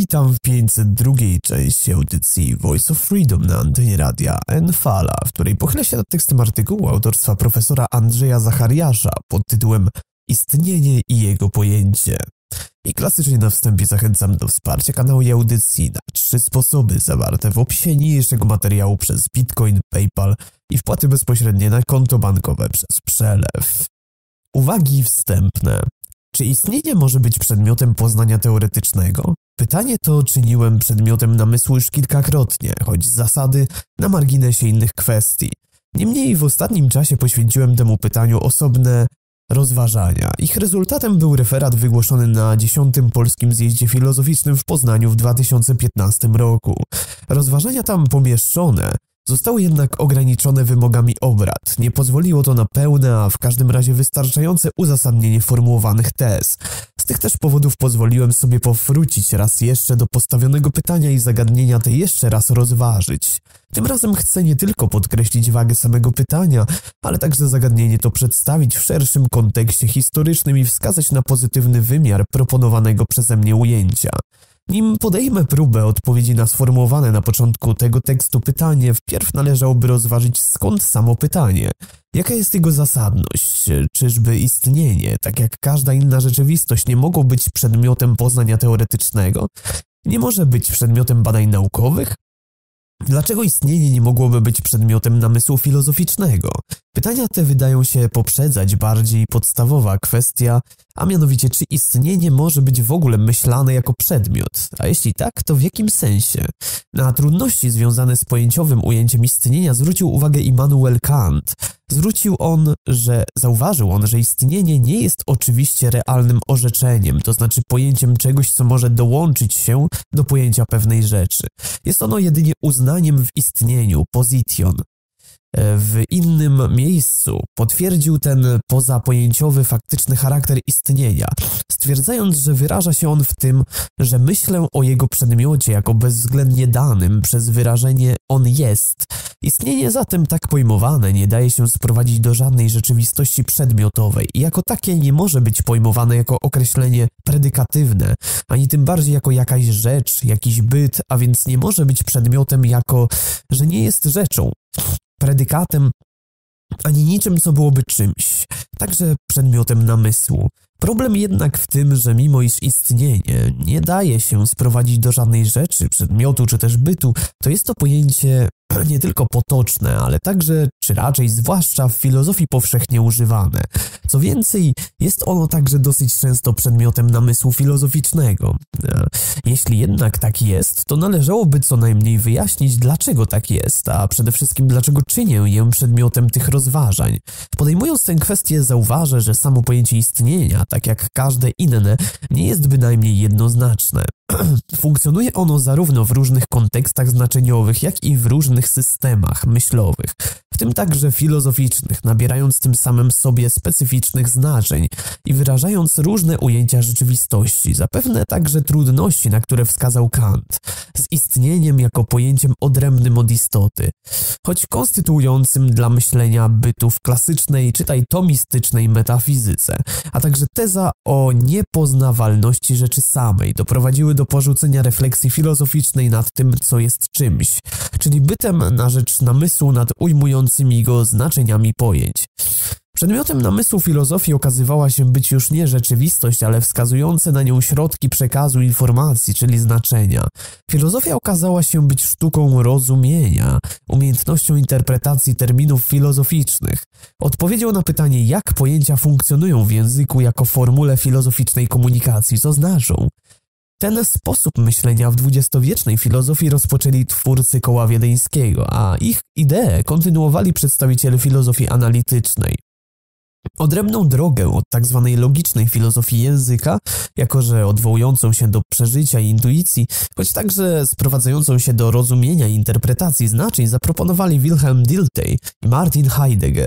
Witam w 502 części audycji Voice of Freedom na antenie radia Enfala, w której pochylę się nad tekstem artykułu autorstwa profesora Andrzeja Zachariasza pod tytułem Istnienie i jego pojęcie. I klasycznie na wstępie zachęcam do wsparcia kanału i audycji na 3 sposoby zawarte w opisie niniejszego materiału przez Bitcoin, PayPal i wpłaty bezpośrednie na konto bankowe przez przelew. Uwagi wstępne. Czy istnienie może być przedmiotem poznania teoretycznego? Pytanie to czyniłem przedmiotem namysłu już kilkakrotnie, choć z zasady na marginesie innych kwestii. Niemniej w ostatnim czasie poświęciłem temu pytaniu osobne rozważania. Ich rezultatem był referat wygłoszony na 10. Polskim Zjeździe Filozoficznym w Poznaniu w 2015 roku. Rozważania tam pomieszczone zostały jednak ograniczone wymogami obrad. Nie pozwoliło to na pełne, a w każdym razie wystarczające uzasadnienie formułowanych tez. Z tych też powodów pozwoliłem sobie powrócić raz jeszcze do postawionego pytania i zagadnienia te jeszcze raz rozważyć. Tym razem chcę nie tylko podkreślić wagę samego pytania, ale także zagadnienie to przedstawić w szerszym kontekście historycznym i wskazać na pozytywny wymiar proponowanego przeze mnie ujęcia. Nim podejmę próbę odpowiedzi na sformułowane na początku tego tekstu pytanie, wpierw należałoby rozważyć, skąd samo pytanie. Jaka jest jego zasadność? Czyżby istnienie, tak jak każda inna rzeczywistość, nie mogło być przedmiotem poznania teoretycznego? Nie może być przedmiotem badań naukowych? Dlaczego istnienie nie mogłoby być przedmiotem namysłu filozoficznego? Pytania te wydają się poprzedzać bardziej podstawowa kwestia, a mianowicie czy istnienie może być w ogóle myślane jako przedmiot, a jeśli tak, to w jakim sensie? Na trudności związane z pojęciowym ujęciem istnienia zwrócił uwagę Immanuel Kant. Zauważył on, że istnienie nie jest oczywiście realnym orzeczeniem, to znaczy pojęciem czegoś, co może dołączyć się do pojęcia pewnej rzeczy. Jest ono jedynie uznaniem w istnieniu, position. W innym miejscu potwierdził ten pozapojęciowy faktyczny charakter istnienia, stwierdzając, że wyraża się on w tym, że myślę o jego przedmiocie jako bezwzględnie danym przez wyrażenie on jest. Istnienie zatem tak pojmowane nie daje się sprowadzić do żadnej rzeczywistości przedmiotowej i jako takie nie może być pojmowane jako określenie predykatywne, ani tym bardziej jako jakaś rzecz, jakiś byt, a więc nie może być przedmiotem jako, że nie jest rzeczą, predykatem, ani niczym, co byłoby czymś, także przedmiotem namysłu. Problem jednak w tym, że mimo iż istnienie nie daje się sprowadzić do żadnej rzeczy, przedmiotu czy też bytu, to jest to pojęcie nie tylko potoczne, ale także, czy raczej zwłaszcza w filozofii powszechnie używane. Co więcej, jest ono także dosyć często przedmiotem namysłu filozoficznego. Jeśli jednak tak jest, to należałoby co najmniej wyjaśnić, dlaczego tak jest, a przede wszystkim dlaczego czynię je przedmiotem tych rozważań. Podejmując tę kwestię, zauważę, że samo pojęcie istnienia, tak jak każde inne, nie jest bynajmniej jednoznaczne. Funkcjonuje ono zarówno w różnych kontekstach znaczeniowych, jak i w różnych systemach myślowych, w tym także filozoficznych, nabierając tym samym sobie specyficznych znaczeń i wyrażając różne ujęcia rzeczywistości, zapewne także trudności, na które wskazał Kant, z istnieniem jako pojęciem odrębnym od istoty, choć konstytuującym dla myślenia bytu w klasycznej, czytaj tomistycznej metafizyce, a także teza o niepoznawalności rzeczy samej doprowadziły do porzucenia refleksji filozoficznej nad tym, co jest czymś, czyli bytem na rzecz namysłu nad ujmującymi go znaczeniami pojęć. Przedmiotem namysłu filozofii okazywała się być już nie rzeczywistość, ale wskazujące na nią środki przekazu informacji, czyli znaczenia. Filozofia okazała się być sztuką rozumienia, umiejętnością interpretacji terminów filozoficznych. Odpowiedzią na pytanie, jak pojęcia funkcjonują w języku jako formule filozoficznej komunikacji, co znaczą. Ten sposób myślenia w dwudziestowiecznej filozofii rozpoczęli twórcy Koła Wiedeńskiego, a ich idee kontynuowali przedstawiciele filozofii analitycznej. Odrębną drogę od tzw. logicznej filozofii języka, jako że odwołującą się do przeżycia i intuicji, choć także sprowadzającą się do rozumienia i interpretacji znaczeń, zaproponowali Wilhelm Dilthey i Martin Heidegger.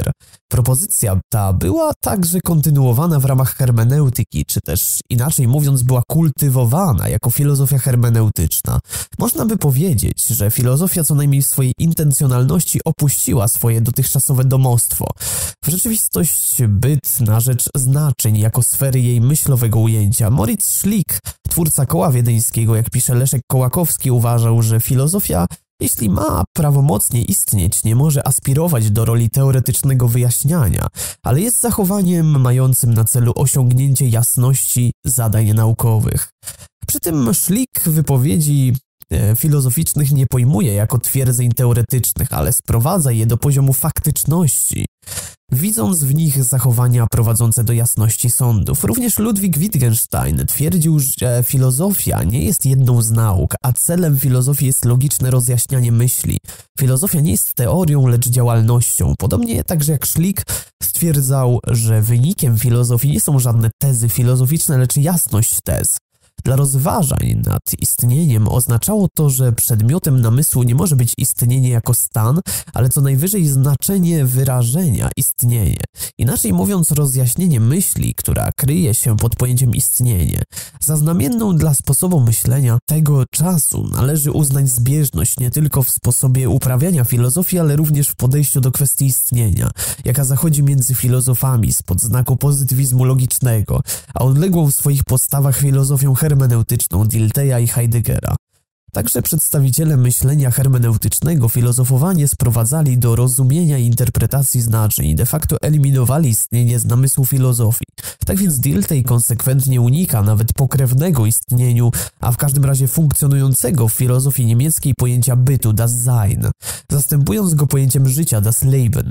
Propozycja ta była także kontynuowana w ramach hermeneutyki, czy też inaczej mówiąc była kultywowana jako filozofia hermeneutyczna. Można by powiedzieć, że filozofia co najmniej w swojej intencjonalności opuściła swoje dotychczasowe domostwo. W rzeczywistość byt na rzecz znaczeń jako sfery jej myślowego ujęcia. Moritz Schlick, twórca Koła Wiedeńskiego, jak pisze Leszek Kołakowski, uważał, że filozofia, jeśli ma prawomocnie istnieć, nie może aspirować do roli teoretycznego wyjaśniania, ale jest zachowaniem mającym na celu osiągnięcie jasności zadań naukowych. Przy tym Schlick wypowiedzi filozoficznych nie pojmuje jako twierdzeń teoretycznych, ale sprowadza je do poziomu faktyczności, widząc w nich zachowania prowadzące do jasności sądów. Również Ludwig Wittgenstein twierdził, że filozofia nie jest jedną z nauk, a celem filozofii jest logiczne rozjaśnianie myśli. Filozofia nie jest teorią, lecz działalnością. Podobnie także jak Schlick stwierdzał, że wynikiem filozofii nie są żadne tezy filozoficzne, lecz jasność tez. Dla rozważań nad istnieniem oznaczało to, że przedmiotem namysłu nie może być istnienie jako stan, ale co najwyżej znaczenie wyrażenia istnienie. Inaczej mówiąc, rozjaśnienie myśli, która kryje się pod pojęciem istnienie. Za znamienną dla sposobu myślenia tego czasu należy uznać zbieżność nie tylko w sposobie uprawiania filozofii, ale również w podejściu do kwestii istnienia, jaka zachodzi między filozofami spod znaku pozytywizmu logicznego, a odległą w swoich postawach filozofią hermeneutyczną Diltheya i Heideggera. Także przedstawiciele myślenia hermeneutycznego filozofowanie sprowadzali do rozumienia i interpretacji znaczeń i de facto eliminowali istnienie z namysłu filozofii. Tak więc Dilthey konsekwentnie unika nawet pokrewnego istnieniu, a w każdym razie funkcjonującego w filozofii niemieckiej pojęcia bytu, das Sein, zastępując go pojęciem życia, das Leben.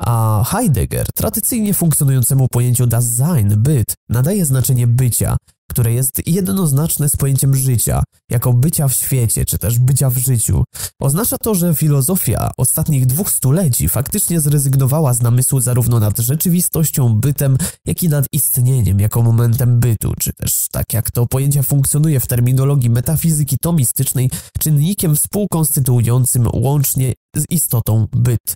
A Heidegger tradycyjnie funkcjonującemu pojęciu das Sein, byt, nadaje znaczenie bycia, które jest jednoznaczne z pojęciem życia, jako bycia w świecie, czy też bycia w życiu. Oznacza to, że filozofia ostatnich 2 stuleci faktycznie zrezygnowała z namysłu zarówno nad rzeczywistością, bytem, jak i nad istnieniem jako momentem bytu, czy też tak jak to pojęcie funkcjonuje w terminologii metafizyki tomistycznej, czynnikiem współkonstytuującym łącznie z istotą byt.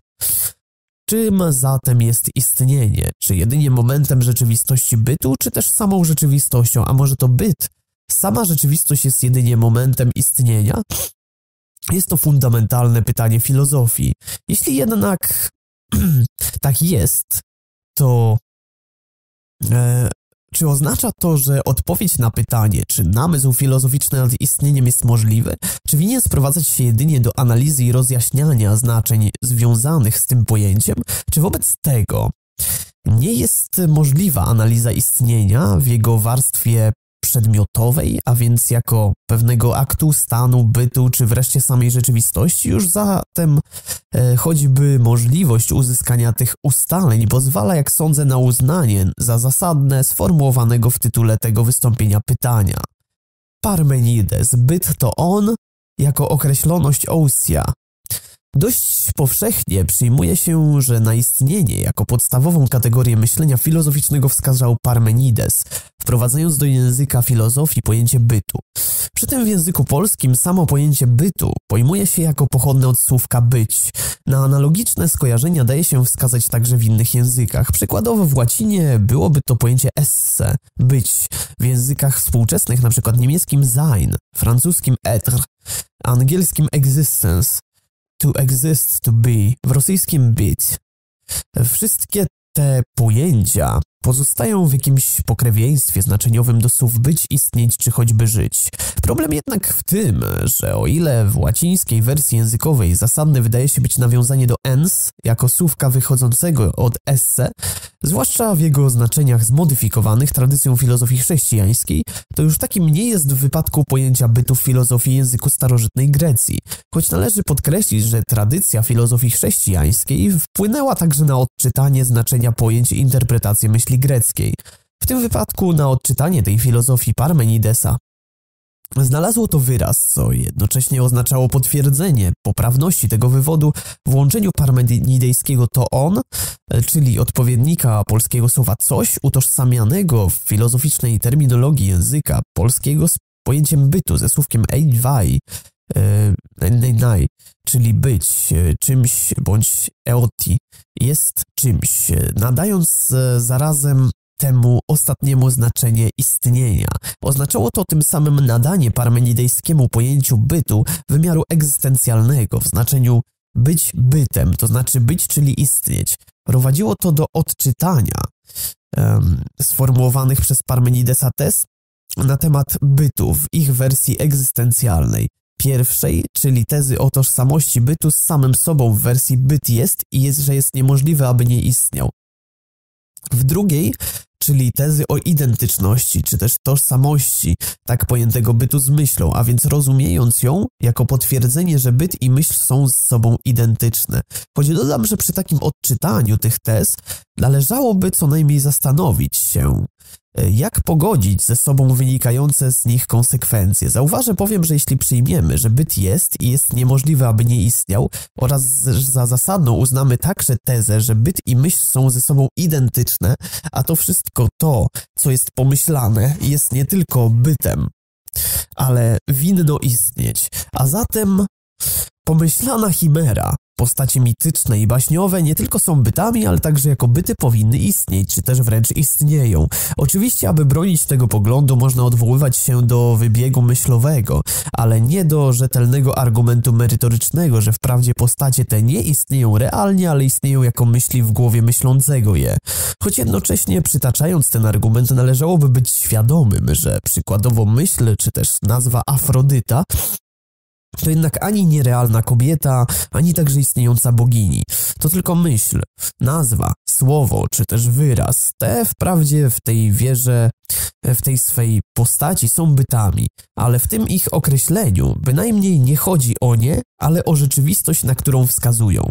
Czym zatem jest istnienie? Czy jedynie momentem rzeczywistości bytu, czy też samą rzeczywistością? A może to byt? Sama rzeczywistość jest jedynie momentem istnienia? Jest to fundamentalne pytanie filozofii. Jeśli jednak tak jest, to czy oznacza to, że odpowiedź na pytanie, czy namysł filozoficzny nad istnieniem jest możliwy, czy winien sprowadzać się jedynie do analizy i rozjaśniania znaczeń związanych z tym pojęciem, czy wobec tego nie jest możliwa analiza istnienia w jego warstwie przedmiotowej, a więc jako pewnego aktu, stanu, bytu, czy wreszcie samej rzeczywistości? Już zatem choćby możliwość uzyskania tych ustaleń pozwala, jak sądzę, na uznanie za zasadne sformułowanego w tytule tego wystąpienia pytania. Parmenides, byt to on jako określoność ousia. Dość powszechnie przyjmuje się, że na istnienie jako podstawową kategorię myślenia filozoficznego wskazał Parmenides, wprowadzając do języka filozofii pojęcie bytu. Przy tym w języku polskim samo pojęcie bytu pojmuje się jako pochodne od słówka być. Na analogiczne skojarzenia daje się wskazać także w innych językach. Przykładowo w łacinie byłoby to pojęcie esse, być, w językach współczesnych np. niemieckim sein, francuskim être, angielskim existence, to exist, to be, w rosyjskim być. Wszystkie te pojęcia pozostają w jakimś pokrewieństwie znaczeniowym do słów być, istnieć czy choćby żyć. Problem jednak w tym, że o ile w łacińskiej wersji językowej zasadne wydaje się być nawiązanie do ens jako słówka wychodzącego od esse, zwłaszcza w jego znaczeniach zmodyfikowanych tradycją filozofii chrześcijańskiej, to już takim nie jest w wypadku pojęcia bytu w filozofii języku starożytnej Grecji. Choć należy podkreślić, że tradycja filozofii chrześcijańskiej wpłynęła także na odczytanie znaczenia pojęć i interpretację myśli greckiej. W tym wypadku na odczytanie tej filozofii Parmenidesa znalazło to wyraz, co jednocześnie oznaczało potwierdzenie poprawności tego wywodu w łączeniu parmenidejskiego to on, czyli odpowiednika polskiego słowa coś, utożsamianego w filozoficznej terminologii języka polskiego z pojęciem bytu ze słówkiem eidwai, nai, czyli być czymś, bądź eoti, jest czymś, nadając zarazem temu ostatniemu znaczenie istnienia. Oznaczało to tym samym nadanie parmenidejskiemu pojęciu bytu wymiaru egzystencjalnego w znaczeniu być bytem, to znaczy być, czyli istnieć. Prowadziło to do odczytania sformułowanych przez Parmenidesa tez na temat bytu w ich wersji egzystencjalnej. Pierwszej, czyli tezy o tożsamości bytu z samym sobą w wersji byt jest i że jest niemożliwe, aby nie istniał. W drugiej, czyli tezy o identyczności, czy też tożsamości tak pojętego bytu z myślą, a więc rozumiejąc ją jako potwierdzenie, że byt i myśl są z sobą identyczne. Choć dodam, że przy takim odczytaniu tych tez należałoby co najmniej zastanowić się, jak pogodzić ze sobą wynikające z nich konsekwencje. Zauważę bowiem, że jeśli przyjmiemy, że byt jest i jest niemożliwe, aby nie istniał, oraz za zasadną uznamy także tezę, że byt i myśl są ze sobą identyczne, a to wszystko to, co jest pomyślane, jest nie tylko bytem, ale winno istnieć. A zatem pomyślana chimera, postacie mityczne i baśniowe nie tylko są bytami, ale także jako byty powinny istnieć, czy też wręcz istnieją. Oczywiście, aby bronić tego poglądu, można odwoływać się do wybiegu myślowego, ale nie do rzetelnego argumentu merytorycznego, że wprawdzie postacie te nie istnieją realnie, ale istnieją jako myśli w głowie myślącego je. Choć jednocześnie przytaczając ten argument należałoby być świadomym, że przykładowo myśl, czy też nazwa Afrodyta to jednak ani nierealna kobieta, ani także istniejąca bogini. To tylko myśl, nazwa, słowo, czy też wyraz. Te wprawdzie w tej wierze, w tej swej postaci są bytami, ale w tym ich określeniu bynajmniej nie chodzi o nie, ale o rzeczywistość, na którą wskazują.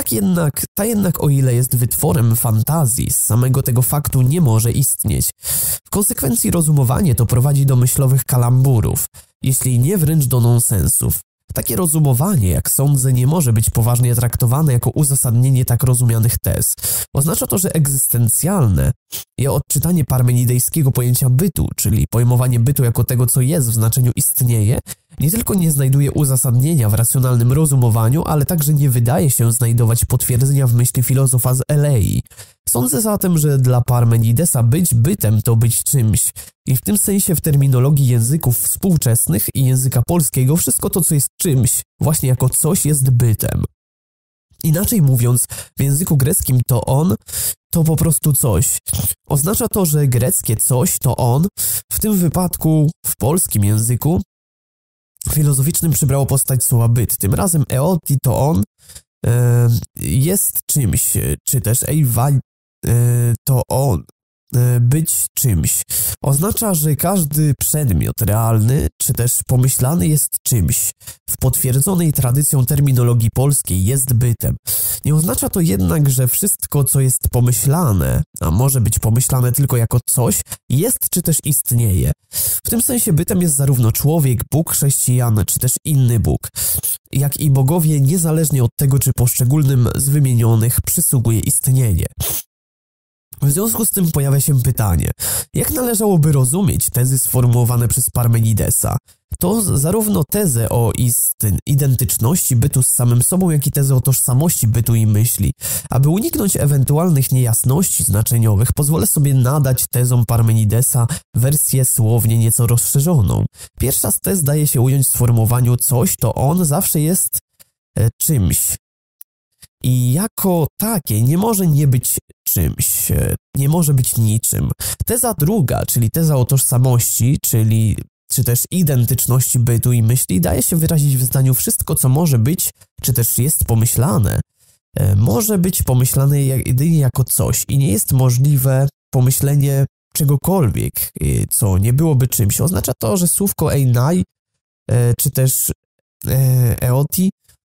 Ta jednak o ile jest wytworem fantazji, z samego tego faktu nie może istnieć. W konsekwencji rozumowanie to prowadzi do myślowych kalamburów, jeśli nie wręcz do nonsensów. Takie rozumowanie, jak sądzę, nie może być poważnie traktowane jako uzasadnienie tak rozumianych tez. Oznacza to, że egzystencjalne i odczytanie parmenidejskiego pojęcia bytu, czyli pojmowanie bytu jako tego, co jest w znaczeniu istnieje, nie tylko nie znajduje uzasadnienia w racjonalnym rozumowaniu, ale także nie wydaje się znajdować potwierdzenia w myśli filozofa z Elei. Sądzę zatem, że dla Parmenidesa być bytem to być czymś. I w tym sensie w terminologii języków współczesnych i języka polskiego wszystko to, co jest czymś, właśnie jako coś jest bytem. Inaczej mówiąc, w języku greckim to on, to po prostu coś. Oznacza to, że greckie coś to on, w tym wypadku w polskim języku filozoficznym przybrało postać słowa byt. Tym razem eoti to on jest czymś, czy też to on, być czymś. Oznacza, że każdy przedmiot realny, czy też pomyślany jest czymś. W potwierdzonej tradycją terminologii polskiej jest bytem. Nie oznacza to jednak, że wszystko, co jest pomyślane, a może być pomyślane tylko jako coś, jest czy też istnieje. W tym sensie bytem jest zarówno człowiek, Bóg, chrześcijan, czy też inny Bóg, jak i bogowie, niezależnie od tego, czy poszczególnym z wymienionych przysługuje istnienie. W związku z tym pojawia się pytanie, jak należałoby rozumieć tezy sformułowane przez Parmenidesa? To zarówno tezę o identyczności bytu z samym sobą, jak i tezę o tożsamości bytu i myśli. Aby uniknąć ewentualnych niejasności znaczeniowych, pozwolę sobie nadać tezom Parmenidesa wersję słownie nieco rozszerzoną. Pierwsza z tez daje się ująć w sformułowaniu coś, to on zawsze jest czymś. I jako takie nie może nie być czymś, nie może być niczym. Teza druga, czyli teza o tożsamości, czy też identyczności bytu i myśli, daje się wyrazić w zdaniu wszystko, co może być, czy też jest pomyślane. Może być pomyślane jedynie jako coś i nie jest możliwe pomyślenie czegokolwiek, co nie byłoby czymś. Oznacza to, że słówko einai, czy też eoti,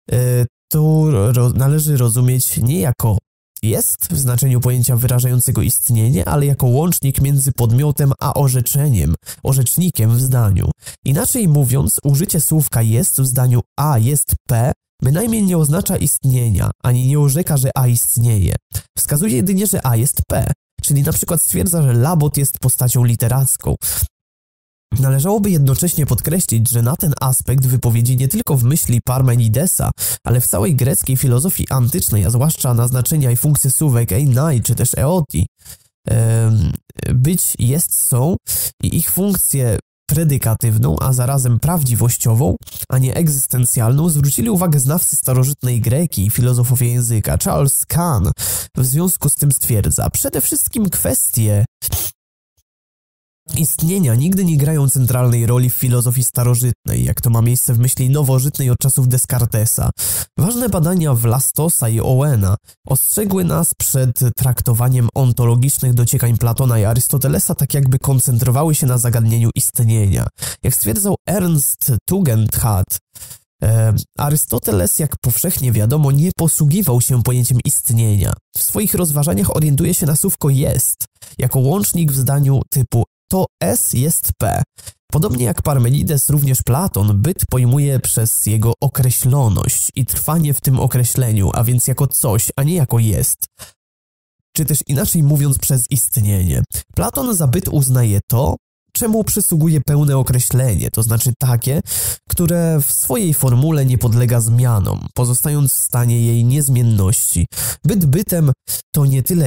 to należy rozumieć nie jako jest w znaczeniu pojęcia wyrażającego istnienie, ale jako łącznik między podmiotem a orzecznikiem w zdaniu. Inaczej mówiąc, użycie słówka jest w zdaniu a jest p bynajmniej nie oznacza istnienia, ani nie orzeka, że a istnieje. Wskazuje jedynie, że a jest p, czyli na przykład stwierdza, że Labot jest postacią literacką. Należałoby jednocześnie podkreślić, że na ten aspekt wypowiedzi nie tylko w myśli Parmenidesa, ale w całej greckiej filozofii antycznej, a zwłaszcza na znaczenia i funkcje słówek einai czy też eoti, być, jest, są i ich funkcję predykatywną, a zarazem prawdziwościową, a nie egzystencjalną, zwrócili uwagę znawcy starożytnej Greki i filozofowie języka. Charles Kahn w związku z tym stwierdza, przede wszystkim kwestie istnienia nigdy nie grają centralnej roli w filozofii starożytnej, jak to ma miejsce w myśli nowożytnej od czasów Descartesa. Ważne badania Vlastosa i Owena ostrzegły nas przed traktowaniem ontologicznych dociekań Platona i Arystotelesa tak jakby koncentrowały się na zagadnieniu istnienia. Jak stwierdzał Ernst Tugendhat, Arystoteles, jak powszechnie wiadomo, nie posługiwał się pojęciem istnienia. W swoich rozważaniach orientuje się na słówko jest, jako łącznik w zdaniu typu to S jest P. Podobnie jak Parmenides, również Platon byt pojmuje przez jego określoność i trwanie w tym określeniu, a więc jako coś, a nie jako jest. Czy też inaczej mówiąc przez istnienie. Platon za byt uznaje to, czemu przysługuje pełne określenie, to znaczy takie, które w swojej formule nie podlega zmianom, pozostając w stanie jej niezmienności. Być bytem to nie tyle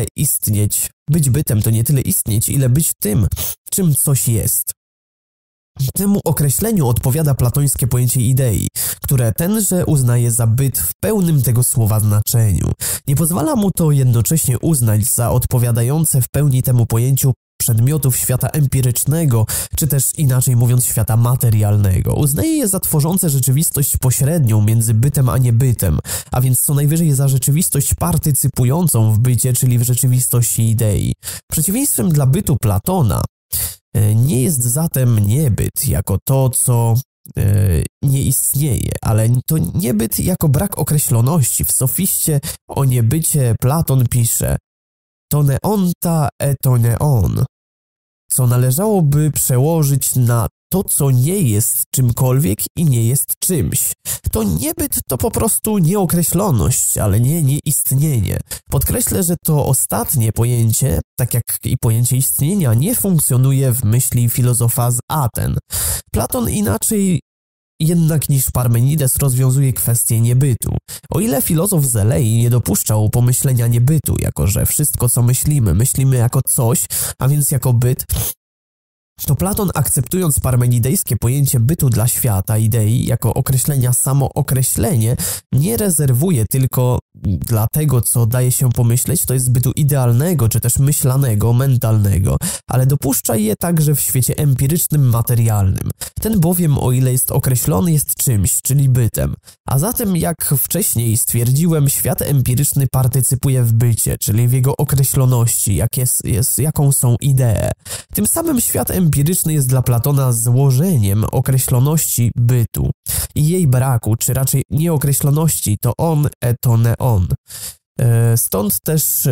istnieć, ile być tym, czym coś jest. Temu określeniu odpowiada platońskie pojęcie idei, które tenże uznaje za byt w pełnym tego słowa znaczeniu. Nie pozwala mu to jednocześnie uznać za odpowiadające w pełni temu pojęciu przedmiotów świata empirycznego, czy też inaczej mówiąc świata materialnego. Uznaje je za tworzące rzeczywistość pośrednią między bytem a niebytem, a więc co najwyżej za rzeczywistość partycypującą w bycie, czyli w rzeczywistości idei. Przeciwieństwem dla bytu Platona nie jest zatem niebyt jako to, co nie istnieje, ale to niebyt jako brak określoności. W Sofiście o niebycie Platon pisze to neonta to neon, co należałoby przełożyć na to, co nie jest czymkolwiek i nie jest czymś. To niebyt to po prostu nieokreśloność, ale nie nieistnienie. Podkreślę, że to ostatnie pojęcie, tak jak i pojęcie istnienia, nie funkcjonuje w myśli filozofa z Aten. Platon inaczej jednak niż Parmenides rozwiązuje kwestię niebytu. O ile filozof z Elei nie dopuszczał pomyślenia niebytu, jako że wszystko co myślimy jako coś, a więc jako byt, to Platon, akceptując parmenidejskie pojęcie bytu dla świata, idei, jako określenia samookreślenie, nie rezerwuje tylko dla tego, co daje się pomyśleć, to jest bytu idealnego, czy też myślanego, mentalnego, ale dopuszcza je także w świecie empirycznym, materialnym. Ten bowiem, o ile jest określony, jest czymś, czyli bytem. A zatem, jak wcześniej stwierdziłem, świat empiryczny partycypuje w bycie, czyli w jego określoności, jaką są idee. Tym samym świat empiryczny jest dla Platona złożeniem określoności bytu i jej braku, czy raczej nieokreśloności, to on, to neon. Stąd też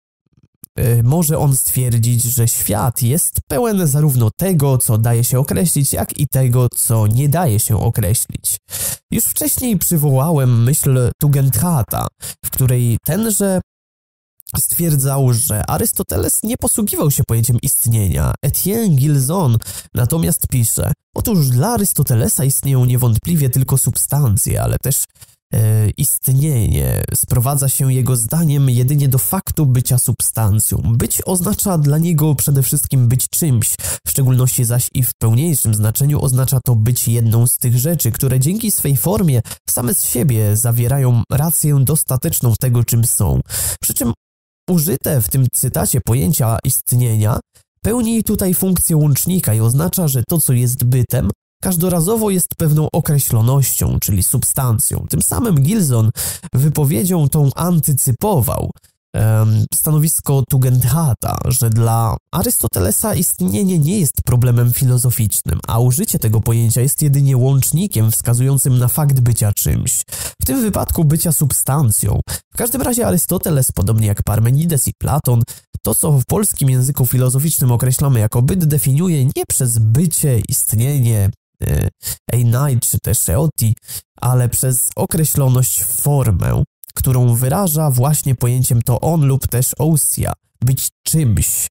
może on stwierdzić, że świat jest pełen zarówno tego, co daje się określić, jak i tego, co nie daje się określić. Już wcześniej przywołałem myśl Tugendhata, w której tenże stwierdzał, że Arystoteles nie posługiwał się pojęciem istnienia. Etienne Gilson natomiast pisze: otóż dla Arystotelesa istnieją niewątpliwie tylko substancje, ale też istnienie sprowadza się jego zdaniem jedynie do faktu bycia substancją. Być oznacza dla niego przede wszystkim być czymś, w szczególności zaś i w pełniejszym znaczeniu oznacza to być jedną z tych rzeczy, które dzięki swej formie same z siebie zawierają rację dostateczną tego, czym są. Przy czym użyte w tym cytacie pojęcia istnienia pełni tutaj funkcję łącznika i oznacza, że to, co jest bytem, każdorazowo jest pewną określonością, czyli substancją. Tym samym Gilson wypowiedzią tą antycypował stanowisko Tugendhata, że dla Arystotelesa istnienie nie jest problemem filozoficznym, a użycie tego pojęcia jest jedynie łącznikiem wskazującym na fakt bycia czymś. W tym wypadku bycia substancją. W każdym razie Arystoteles, podobnie jak Parmenides i Platon, to, co w polskim języku filozoficznym określamy jako byt, definiuje nie przez bycie, istnienie, einai czy też eoti, ale przez określoność, formę, którą wyraża właśnie pojęciem to on lub też ousia, być czymś.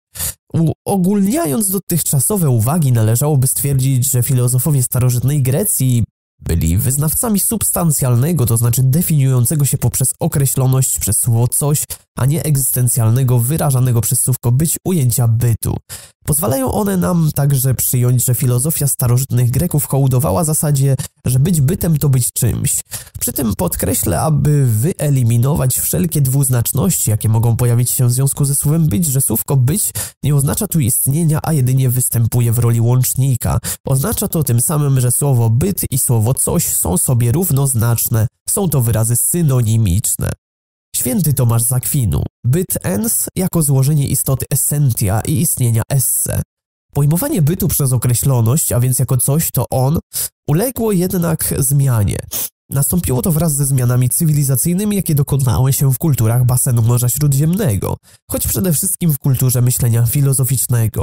Uogólniając dotychczasowe uwagi, należałoby stwierdzić, że filozofowie starożytnej Grecji byli wyznawcami substancjalnego, to znaczy definiującego się poprzez określoność przez słowo coś, a nie egzystencjalnego, wyrażanego przez słówko być ujęcia bytu. Pozwalają one nam także przyjąć, że filozofia starożytnych Greków hołdowała zasadzie, że być bytem to być czymś. Przy tym podkreślę, aby wyeliminować wszelkie dwuznaczności, jakie mogą pojawić się w związku ze słowem być, że słówko być nie oznacza tu istnienia, a jedynie występuje w roli łącznika. Oznacza to tym samym, że słowo byt i słowo coś są sobie równoznaczne, są to wyrazy synonimiczne. Święty Tomasz z Akwinu. Byt ens jako złożenie istoty essentia i istnienia esse. Pojmowanie bytu przez określoność, a więc jako coś to on, uległo jednak zmianie. Nastąpiło to wraz ze zmianami cywilizacyjnymi, jakie dokonały się w kulturach basenu Morza Śródziemnego, choć przede wszystkim w kulturze myślenia filozoficznego.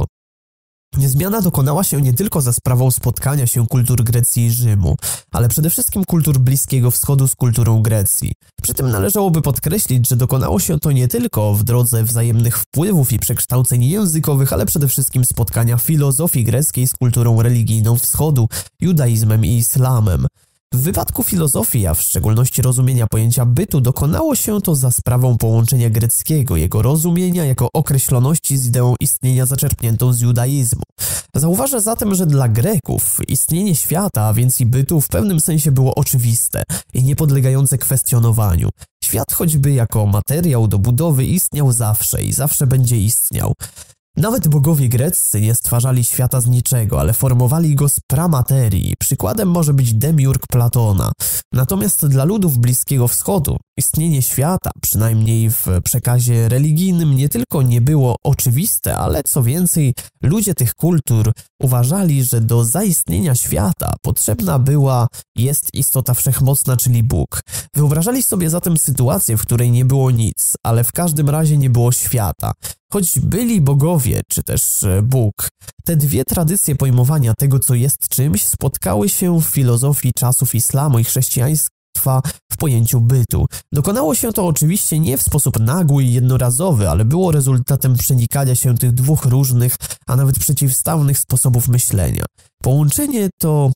Zmiana dokonała się nie tylko za sprawą spotkania się kultur Grecji i Rzymu, ale przede wszystkim kultur Bliskiego Wschodu z kulturą Grecji. Przy tym należałoby podkreślić, że dokonało się to nie tylko w drodze wzajemnych wpływów i przekształceń językowych, ale przede wszystkim spotkania filozofii greckiej z kulturą religijną Wschodu, judaizmem i islamem. W wypadku filozofii, a w szczególności rozumienia pojęcia bytu, dokonało się to za sprawą połączenia greckiego, jego rozumienia jako określoności z ideą istnienia zaczerpniętą z judaizmu. Zauważę zatem, że dla Greków istnienie świata, a więc i bytu, w pewnym sensie było oczywiste i niepodlegające kwestionowaniu. Świat choćby jako materiał do budowy istniał zawsze i zawsze będzie istniał. Nawet bogowie greccy nie stwarzali świata z niczego, ale formowali go z pramaterii. Przykładem może być demiurg Platona. Natomiast dla ludów Bliskiego Wschodu istnienie świata, przynajmniej w przekazie religijnym, nie tylko nie było oczywiste, ale co więcej, ludzie tych kultur uważali, że do zaistnienia świata potrzebna jest istota wszechmocna, czyli Bóg. Wyobrażali sobie zatem sytuację, w której nie było nic, ale w każdym razie nie było świata. Choć byli bogowie, czy też Bóg, te dwie tradycje pojmowania tego, co jest czymś, spotkały się w filozofii czasów islamu i chrześcijaństwa w pojęciu bytu. Dokonało się to oczywiście nie w sposób nagły i jednorazowy, ale było rezultatem przenikania się tych dwóch różnych, a nawet przeciwstawnych sposobów myślenia. Połączenie to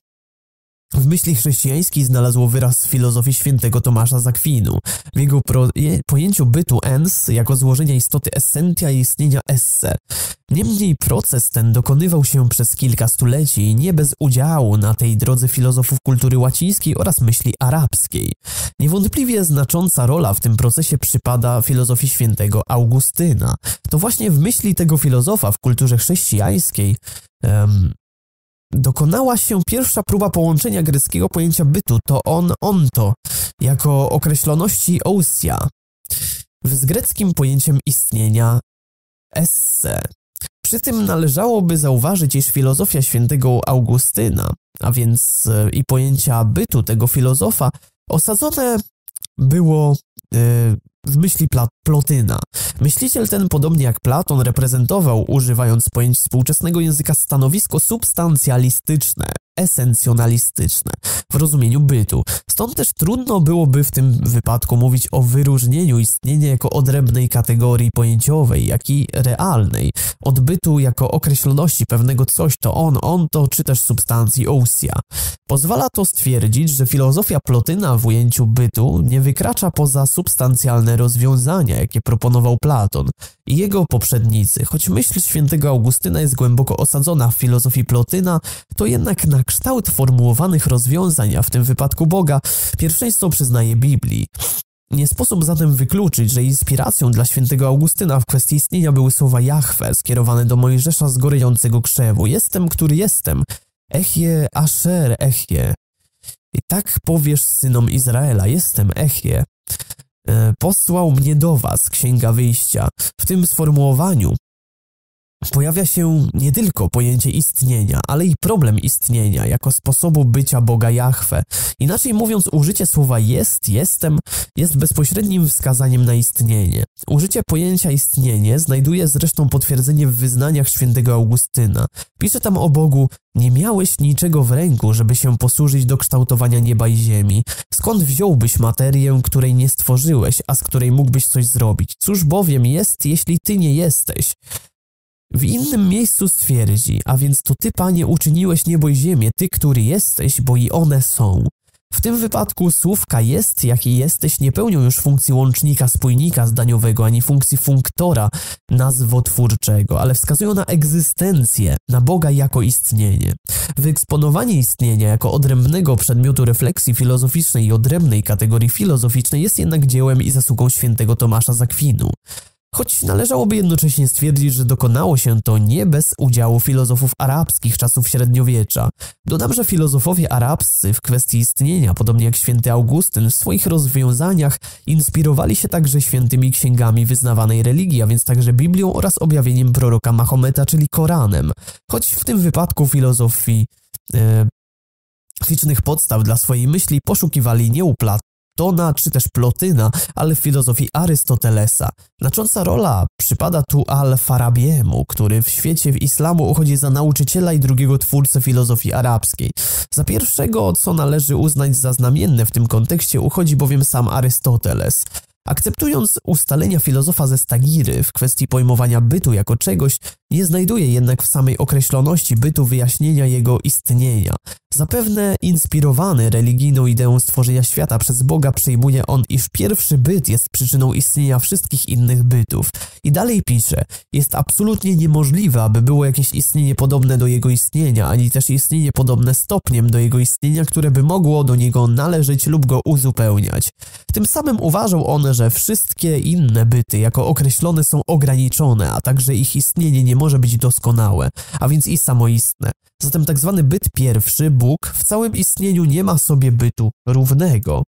w myśli chrześcijańskiej znalazło wyraz w filozofii świętego Tomasza z Akwinu. W jego pojęciu bytu ens jako złożenia istoty essentia i istnienia esse. Niemniej proces ten dokonywał się przez kilka stuleci i nie bez udziału na tej drodze filozofów kultury łacińskiej oraz myśli arabskiej. Niewątpliwie znacząca rola w tym procesie przypada filozofii świętego Augustyna. To właśnie w myśli tego filozofa w kulturze chrześcijańskiej dokonała się pierwsza próba połączenia greckiego pojęcia bytu, to onto, jako określoności ousia, z greckim pojęciem istnienia esse. Przy tym należałoby zauważyć, iż filozofia świętego Augustyna, a więc i pojęcia bytu tego filozofa, osadzone było w myśli Plotyna. Myśliciel ten, podobnie jak Platon, reprezentował, używając pojęć współczesnego języka, stanowisko substancjalistyczne, esencjonalistyczne w rozumieniu bytu. Stąd też trudno byłoby w tym wypadku mówić o wyróżnieniu istnienia jako odrębnej kategorii pojęciowej, jak i realnej, od bytu jako określoności pewnego coś to onto, czy też substancji ousia. Pozwala to stwierdzić, że filozofia Plotyna w ujęciu bytu nie wykracza poza substancjalne rozwiązania, jakie proponował Platon i jego poprzednicy. Choć myśl świętego Augustyna jest głęboko osadzona w filozofii Plotyna, to jednak na kształt formułowanych rozwiązań, a w tym wypadku Boga, pierwszeństwo przyznaje Biblii. Nie sposób zatem wykluczyć, że inspiracją dla świętego Augustyna w kwestii istnienia były słowa Jahwe skierowane do Mojżesza z gorącego krzewu. Jestem, który jestem. Echie, Asher, Echie. I tak powiesz synom Izraela, jestem Echie. Posłał mnie do was, Księga Wyjścia. W tym sformułowaniu pojawia się nie tylko pojęcie istnienia, ale i problem istnienia jako sposobu bycia Boga Jahwe. Inaczej mówiąc, użycie słowa jestem jest bezpośrednim wskazaniem na istnienie. Użycie pojęcia istnienie znajduje zresztą potwierdzenie w wyznaniach świętego Augustyna. Pisze tam o Bogu: nie miałeś niczego w ręku, żeby się posłużyć do kształtowania nieba i ziemi. Skąd wziąłbyś materię, której nie stworzyłeś, a z której mógłbyś coś zrobić? Cóż bowiem jest, jeśli ty nie jesteś? W innym miejscu stwierdzi, a więc to Ty, Panie, uczyniłeś niebo i ziemię, Ty, który jesteś, bo i one są. W tym wypadku słówka jest, jak i jesteś nie pełnią już funkcji łącznika, spójnika zdaniowego, ani funkcji funktora nazwotwórczego, ale wskazują na egzystencję, na Boga jako istnienie. Wyeksponowanie istnienia jako odrębnego przedmiotu refleksji filozoficznej i odrębnej kategorii filozoficznej jest jednak dziełem i zasługą świętego Tomasza z Akwinu. Choć należałoby jednocześnie stwierdzić, że dokonało się to nie bez udziału filozofów arabskich czasów średniowiecza. Dodam, że filozofowie arabscy w kwestii istnienia, podobnie jak święty Augustyn w swoich rozwiązaniach, inspirowali się także świętymi księgami wyznawanej religii, a więc także Biblią oraz objawieniem proroka Mahometa, czyli Koranem. Choć w tym wypadku filozofii licznych podstaw dla swojej myśli poszukiwali nie u Platona czy też Plotyna, ale w filozofii Arystotelesa. Znacząca rola przypada tu Al-Farabiemu, który w świecie islamu uchodzi za nauczyciela i drugiego twórcę filozofii arabskiej. Za pierwszego, co należy uznać za znamienne w tym kontekście, uchodzi bowiem sam Arystoteles. Akceptując ustalenia filozofa ze Stagiry w kwestii pojmowania bytu jako czegoś, nie znajduje jednak w samej określoności bytu wyjaśnienia jego istnienia. Zapewne inspirowany religijną ideą stworzenia świata przez Boga przyjmuje on, iż pierwszy byt jest przyczyną istnienia wszystkich innych bytów. I dalej pisze, jest absolutnie niemożliwe, aby było jakieś istnienie podobne do jego istnienia, ani też istnienie podobne stopniem do jego istnienia, które by mogło do niego należeć lub go uzupełniać. Tym samym uważał on, że wszystkie inne byty jako określone są ograniczone, a także ich istnienie nie może być doskonałe, a więc i samoistne. Zatem tak zwany byt pierwszy, Bóg, w całym istnieniu nie ma sobie bytu równego.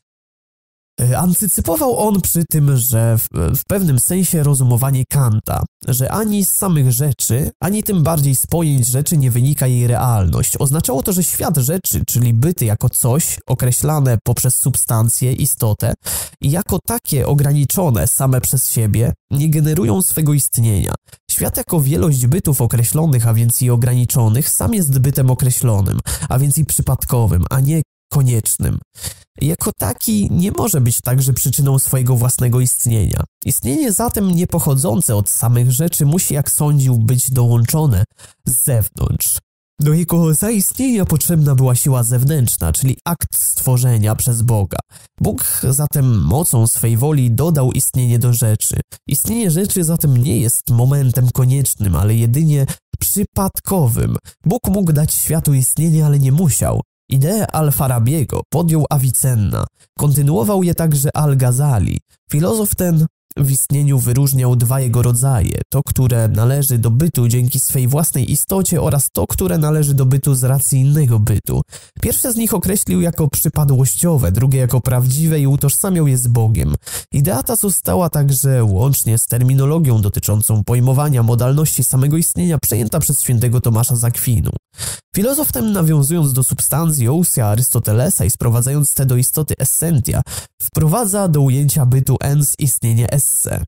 Antycypował on przy tym, że w pewnym sensie rozumowanie Kanta, że ani z samych rzeczy, ani tym bardziej z pojęć rzeczy nie wynika jej realność. Oznaczało to, że świat rzeczy, czyli byty jako coś określane poprzez substancję, istotę i jako takie ograniczone same przez siebie nie generują swego istnienia. Świat jako wielość bytów określonych, a więc i ograniczonych, sam jest bytem określonym, a więc i przypadkowym, a nie koniecznym. Jako taki nie może być także przyczyną swojego własnego istnienia. Istnienie zatem nie pochodzące od samych rzeczy musi, jak sądził, być dołączone z zewnątrz. Do jego zaistnienia potrzebna była siła zewnętrzna, czyli akt stworzenia przez Boga. Bóg zatem mocą swej woli dodał istnienie do rzeczy. Istnienie rzeczy zatem nie jest momentem koniecznym, ale jedynie przypadkowym. Bóg mógł dać światu istnienie, ale nie musiał. Ideę Al-Farabiego podjął Avicenna, kontynuował je także Al-Ghazali. Filozof ten w istnieniu wyróżniał dwa jego rodzaje, to, które należy do bytu dzięki swej własnej istocie oraz to, które należy do bytu z racji innego bytu. Pierwsze z nich określił jako przypadłościowe, drugie jako prawdziwe i utożsamiał je z Bogiem. Idea ta została także, łącznie z terminologią dotyczącą pojmowania modalności samego istnienia, przejęta przez świętego Tomasza z Akwinu. Filozof ten, nawiązując do substancji ousia Arystotelesa i sprowadzając te do istoty essentia, wprowadza do ujęcia bytu ens istnienie esse.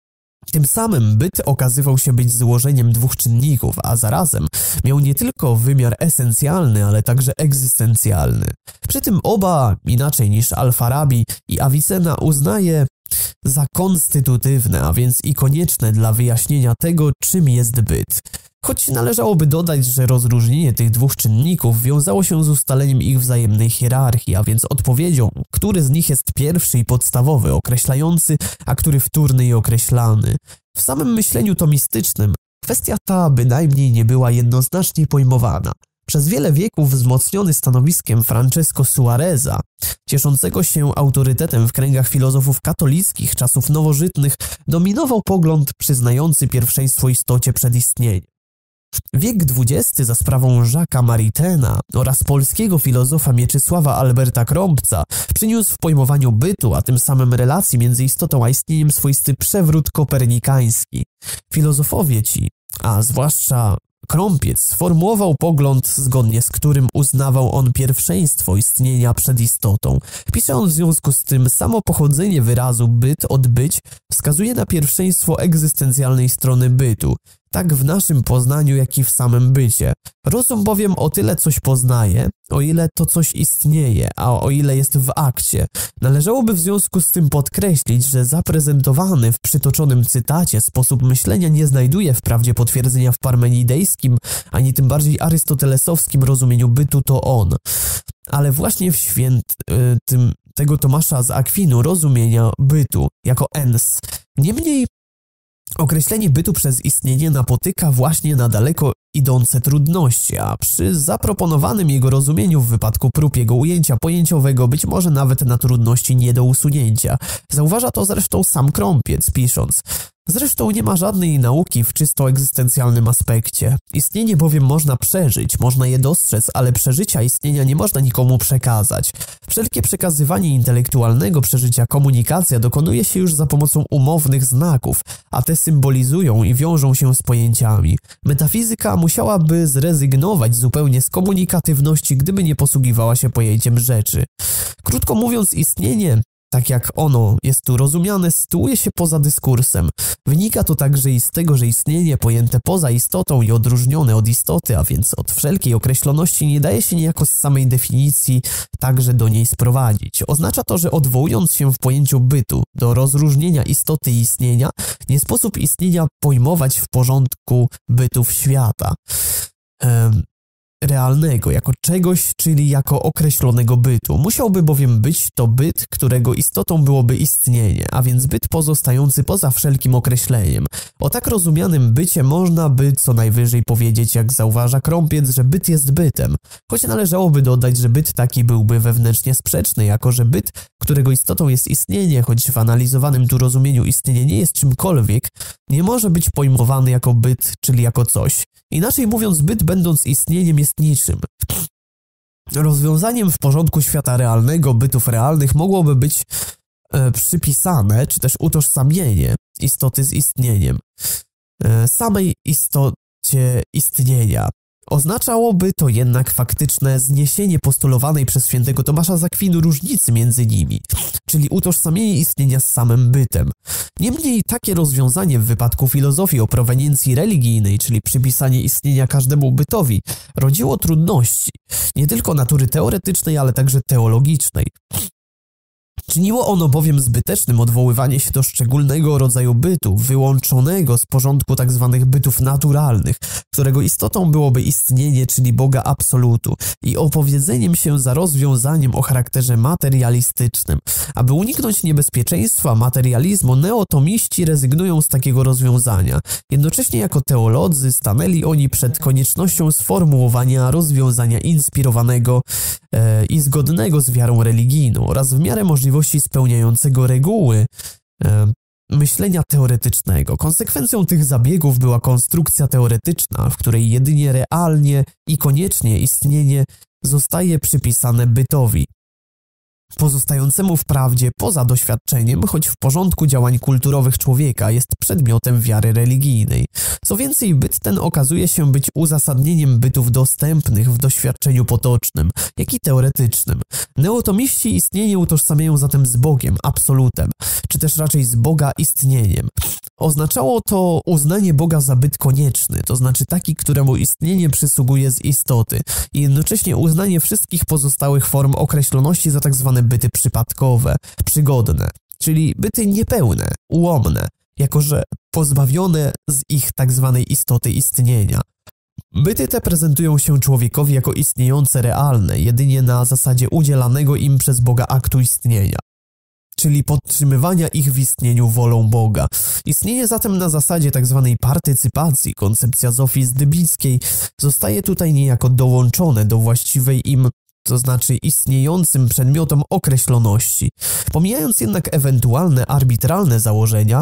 Tym samym byt okazywał się być złożeniem dwóch czynników, a zarazem miał nie tylko wymiar esencjalny, ale także egzystencjalny. Przy tym oba, inaczej niż Al-Farabi i Avicenna, uznaje za konstytutywne, a więc i konieczne dla wyjaśnienia tego, czym jest byt. Choć należałoby dodać, że rozróżnienie tych dwóch czynników wiązało się z ustaleniem ich wzajemnej hierarchii, a więc odpowiedzią, który z nich jest pierwszy i podstawowy, określający, a który wtórny i określany. W samym myśleniu tomistycznym kwestia ta bynajmniej nie była jednoznacznie pojmowana. Przez wiele wieków wzmocniony stanowiskiem Francesco Suareza, cieszącego się autorytetem w kręgach filozofów katolickich czasów nowożytnych, dominował pogląd przyznający pierwszeństwo istocie przed istnieniem. Wiek XX za sprawą Jacques'a Maritaina oraz polskiego filozofa Mieczysława Alberta Krąbca przyniósł w pojmowaniu bytu, a tym samym relacji między istotą a istnieniem swoisty przewrót kopernikański. Filozofowie ci, a zwłaszcza Krąpiec, sformułował pogląd, zgodnie z którym uznawał on pierwszeństwo istnienia przed istotą. Pisze on w związku z tym, samo pochodzenie wyrazu byt od być wskazuje na pierwszeństwo egzystencjalnej strony bytu. tak w naszym poznaniu, jak i w samym bycie. Rozum bowiem o tyle coś poznaje, o ile to coś istnieje, a o ile jest w akcie. Należałoby w związku z tym podkreślić, że zaprezentowany w przytoczonym cytacie sposób myślenia nie znajduje wprawdzie potwierdzenia w parmenidejskim, ani tym bardziej arystotelesowskim rozumieniu bytu to on. Ale właśnie w świętym tego Tomasza z Akwinu rozumienia bytu jako ens. Niemniej określenie bytu przez istnienie napotyka właśnie na daleko idące trudności, a przy zaproponowanym jego rozumieniu w wypadku prób jego ujęcia pojęciowego być może nawet na trudności nie do usunięcia. Zauważa to zresztą sam Krąpiec, pisząc: zresztą nie ma żadnej nauki w czysto egzystencjalnym aspekcie. Istnienie bowiem można przeżyć, można je dostrzec, ale przeżycia istnienia nie można nikomu przekazać. Wszelkie przekazywanie intelektualnego przeżycia, komunikacja dokonuje się już za pomocą umownych znaków, a te symbolizują i wiążą się z pojęciami. Metafizyka musiałaby zrezygnować zupełnie z komunikatywności, gdyby nie posługiwała się pojęciem rzeczy. Krótko mówiąc, istnienie, tak jak ono jest tu rozumiane, sytuuje się poza dyskursem. Wynika to także i z tego, że istnienie pojęte poza istotą i odróżnione od istoty, a więc od wszelkiej określoności, nie daje się niejako z samej definicji także do niej sprowadzić. Oznacza to, że odwołując się w pojęciu bytu do rozróżnienia istoty i istnienia, nie sposób istnienia pojmować w porządku bytów świata realnego, jako czegoś, czyli jako określonego bytu. Musiałby bowiem być to byt, którego istotą byłoby istnienie, a więc byt pozostający poza wszelkim określeniem. O tak rozumianym bycie można by co najwyżej powiedzieć, jak zauważa Krąpiec, że byt jest bytem, choć należałoby dodać, że byt taki byłby wewnętrznie sprzeczny, jako że byt, którego istotą jest istnienie, choć w analizowanym tu rozumieniu istnienie nie jest czymkolwiek, nie może być pojmowany jako byt, czyli jako coś. Inaczej mówiąc, byt będąc istnieniem jest niczym. Rozwiązaniem w porządku świata realnego bytów realnych mogłoby być przypisane, czy też utożsamienie istoty z istnieniem, samej istocie istnienia. Oznaczałoby to jednak faktyczne zniesienie postulowanej przez świętego Tomasza z Akwinu różnicy między nimi, czyli utożsamienie istnienia z samym bytem. Niemniej takie rozwiązanie w wypadku filozofii o proweniencji religijnej, czyli przypisanie istnienia każdemu bytowi, rodziło trudności, nie tylko natury teoretycznej, ale także teologicznej. Czyniło ono bowiem zbytecznym odwoływanie się do szczególnego rodzaju bytu, wyłączonego z porządku tzw. bytów naturalnych, którego istotą byłoby istnienie, czyli Boga absolutu, i opowiedzeniem się za rozwiązaniem o charakterze materialistycznym. Aby uniknąć niebezpieczeństwa materializmu, neotomiści rezygnują z takiego rozwiązania. Jednocześnie jako teolodzy stanęli oni przed koniecznością sformułowania rozwiązania inspirowanego i zgodnego z wiarą religijną oraz w miarę możliwości spełniającego reguły myślenia teoretycznego. Konsekwencją tych zabiegów była konstrukcja teoretyczna, w której jedynie realnie i koniecznie istnienie zostaje przypisane bytowi, pozostającemu wprawdzie poza doświadczeniem, choć w porządku działań kulturowych człowieka jest przedmiotem wiary religijnej. Co więcej, byt ten okazuje się być uzasadnieniem bytów dostępnych w doświadczeniu potocznym, jak i teoretycznym. Neotomiści istnienie utożsamiają zatem z Bogiem, absolutem, czy też raczej z Boga istnieniem. Oznaczało to uznanie Boga za byt konieczny, to znaczy taki, któremu istnienie przysługuje z istoty, i jednocześnie uznanie wszystkich pozostałych form określoności za tak zwane byty przypadkowe, przygodne, czyli byty niepełne, ułomne, jako że pozbawione z ich tak zwanej istoty istnienia. Byty te prezentują się człowiekowi jako istniejące realne, jedynie na zasadzie udzielanego im przez Boga aktu istnienia, czyli podtrzymywania ich w istnieniu wolą Boga. Istnienie zatem na zasadzie tzw. partycypacji, koncepcja Zofii Zdybickiej, zostaje tutaj niejako dołączone do właściwej im, to znaczy istniejącym przedmiotom określoności. Pomijając jednak ewentualne arbitralne założenia,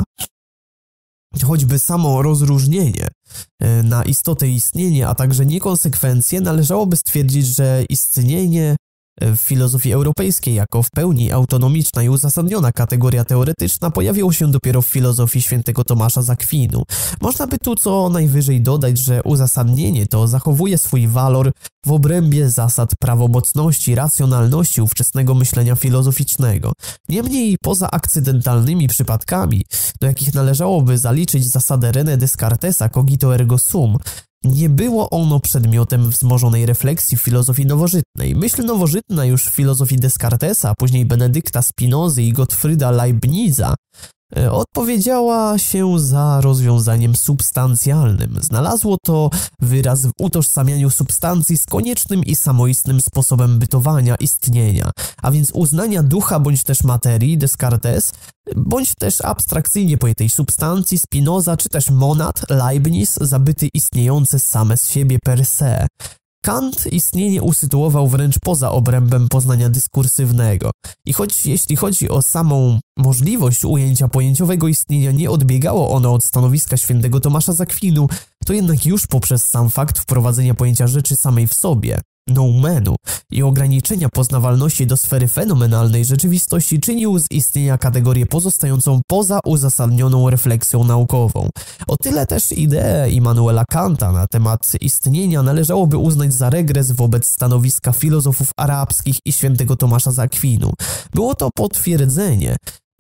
choćby samo rozróżnienie na istotę i istnienie, a także niekonsekwencje, należałoby stwierdzić, że istnienie W filozofii europejskiej jako w pełni autonomiczna i uzasadniona kategoria teoretyczna pojawiło się dopiero w filozofii świętego Tomasza z Akwinu. Można by tu co najwyżej dodać, że uzasadnienie to zachowuje swój walor w obrębie zasad prawomocności, racjonalności ówczesnego myślenia filozoficznego. Niemniej poza akcydentalnymi przypadkami, do jakich należałoby zaliczyć zasadę René Descartesa cogito ergo sum, nie było ono przedmiotem wzmożonej refleksji w filozofii nowożytnej. Myśl nowożytna już w filozofii Descartesa, później Benedykta Spinozy i Gottfrieda Leibniza odpowiedziała się za rozwiązaniem substancjalnym. Znalazło to wyraz w utożsamianiu substancji z koniecznym i samoistnym sposobem bytowania, istnienia, a więc uznania ducha bądź też materii, Descartes, bądź też abstrakcyjnie pojętej substancji, Spinoza, czy też monad, Leibniz, za byty istniejące same z siebie per se. Kant istnienie usytuował wręcz poza obrębem poznania dyskursywnego. I choć jeśli chodzi o samą możliwość ujęcia pojęciowego istnienia, nie odbiegało ono od stanowiska świętego Tomasza z Akwinu, to jednak już poprzez sam fakt wprowadzenia pojęcia rzeczy samej w sobie, noumenu, i ograniczenia poznawalności do sfery fenomenalnej rzeczywistości czynił z istnienia kategorię pozostającą poza uzasadnioną refleksją naukową. O tyle też ideę Immanuela Kanta na temat istnienia należałoby uznać za regres wobec stanowiska filozofów arabskich i świętego Tomasza z Akwinu. Było to potwierdzenie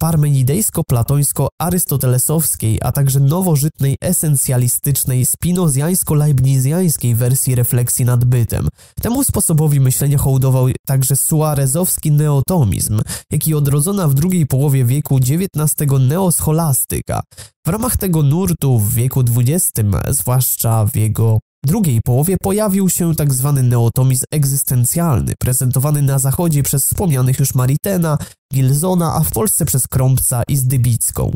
parmenidejsko-platońsko-arystotelesowskiej, a także nowożytnej esencjalistycznej spinozjańsko-leibniziańskiej wersji refleksji nad bytem. Temu sposobowi myślenia hołdował także suarezowski neotomizm, jak i odrodzona w drugiej połowie wieku XIX neoscholastyka. W ramach tego nurtu w wieku XX, zwłaszcza w jego drugiej połowie, pojawił się tzw. neotomizm egzystencjalny, prezentowany na zachodzie przez wspomnianych już Maritena, Gilsona, a w Polsce przez Krąbca i Zdybicką.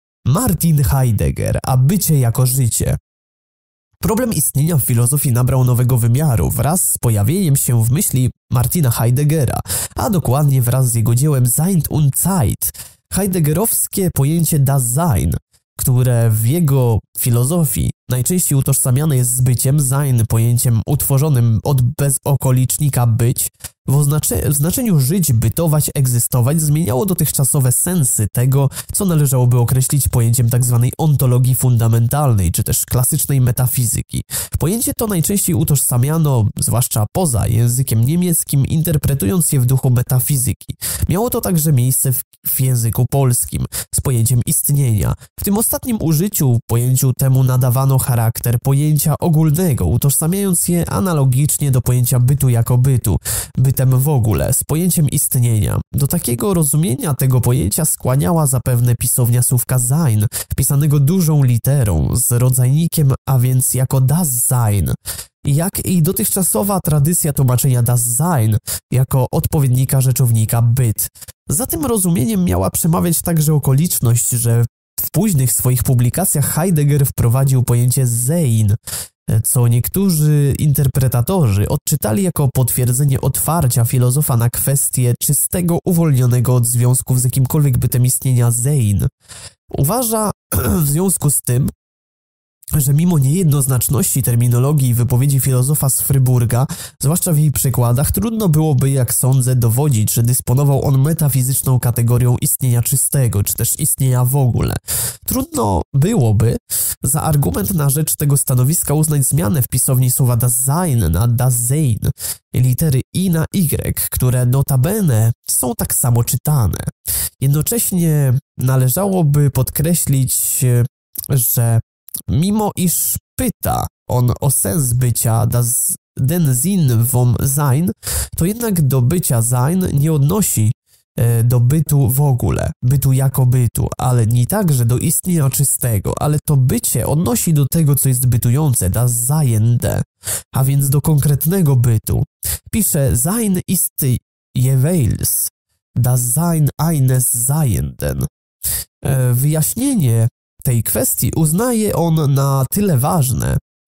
Martin Heidegger, a bycie jako życie. Problem istnienia w filozofii nabrał nowego wymiaru wraz z pojawieniem się w myśli Martina Heideggera, a dokładnie wraz z jego dziełem Sein und Zeit, heideggerowskie pojęcie das Sein, które w jego filozofii najczęściej utożsamiane jest z byciem, sein pojęciem utworzonym od bezokolicznika być, w znaczeniu żyć, bytować, egzystować, zmieniało dotychczasowe sensy tego, co należałoby określić pojęciem tzw. ontologii fundamentalnej, czy też klasycznej metafizyki. Pojęcie to najczęściej utożsamiano, zwłaszcza poza językiem niemieckim, interpretując je w duchu metafizyki. Miało to także miejsce w języku polskim, z pojęciem istnienia. W tym ostatnim użyciu pojęciu temu nadawano charakter pojęcia ogólnego, utożsamiając je analogicznie do pojęcia bytu jako bytu, bytem w ogóle, z pojęciem istnienia. Do takiego rozumienia tego pojęcia skłaniała zapewne pisownia słówka sein, pisanego dużą literą, z rodzajnikiem, a więc jako das Sein. Jak i dotychczasowa tradycja tłumaczenia das Sein jako odpowiednika rzeczownika byt. Za tym rozumieniem miała przemawiać także okoliczność, że w późnych swoich publikacjach Heidegger wprowadził pojęcie Sein, co niektórzy interpretatorzy odczytali jako potwierdzenie otwarcia filozofa na kwestię czystego, uwolnionego od związków z jakimkolwiek bytem istnienia Sein. Uważa w związku z tym, że mimo niejednoznaczności terminologii i wypowiedzi filozofa z Fryburga, zwłaszcza w jej przykładach, trudno byłoby, jak sądzę, dowodzić, że dysponował on metafizyczną kategorią istnienia czystego, czy też istnienia w ogóle. Trudno byłoby za argument na rzecz tego stanowiska uznać zmianę w pisowni słowa das Sein na das Sein, litery I na Y, które notabene są tak samo czytane. Jednocześnie należałoby podkreślić, że mimo iż pyta on o sens bycia den Sinn vom Sein, to jednak do bycia Sein nie odnosi do bytu w ogóle, bytu jako bytu, ale nie także do istnienia czystego, ale to bycie odnosi do tego, co jest bytujące, das Seiende, a więc do konkretnego bytu. Pisze Sein ist jeweils das Sein eines Seienden. Wyjaśnienie tej kwestii uznaje on na tyle ważne,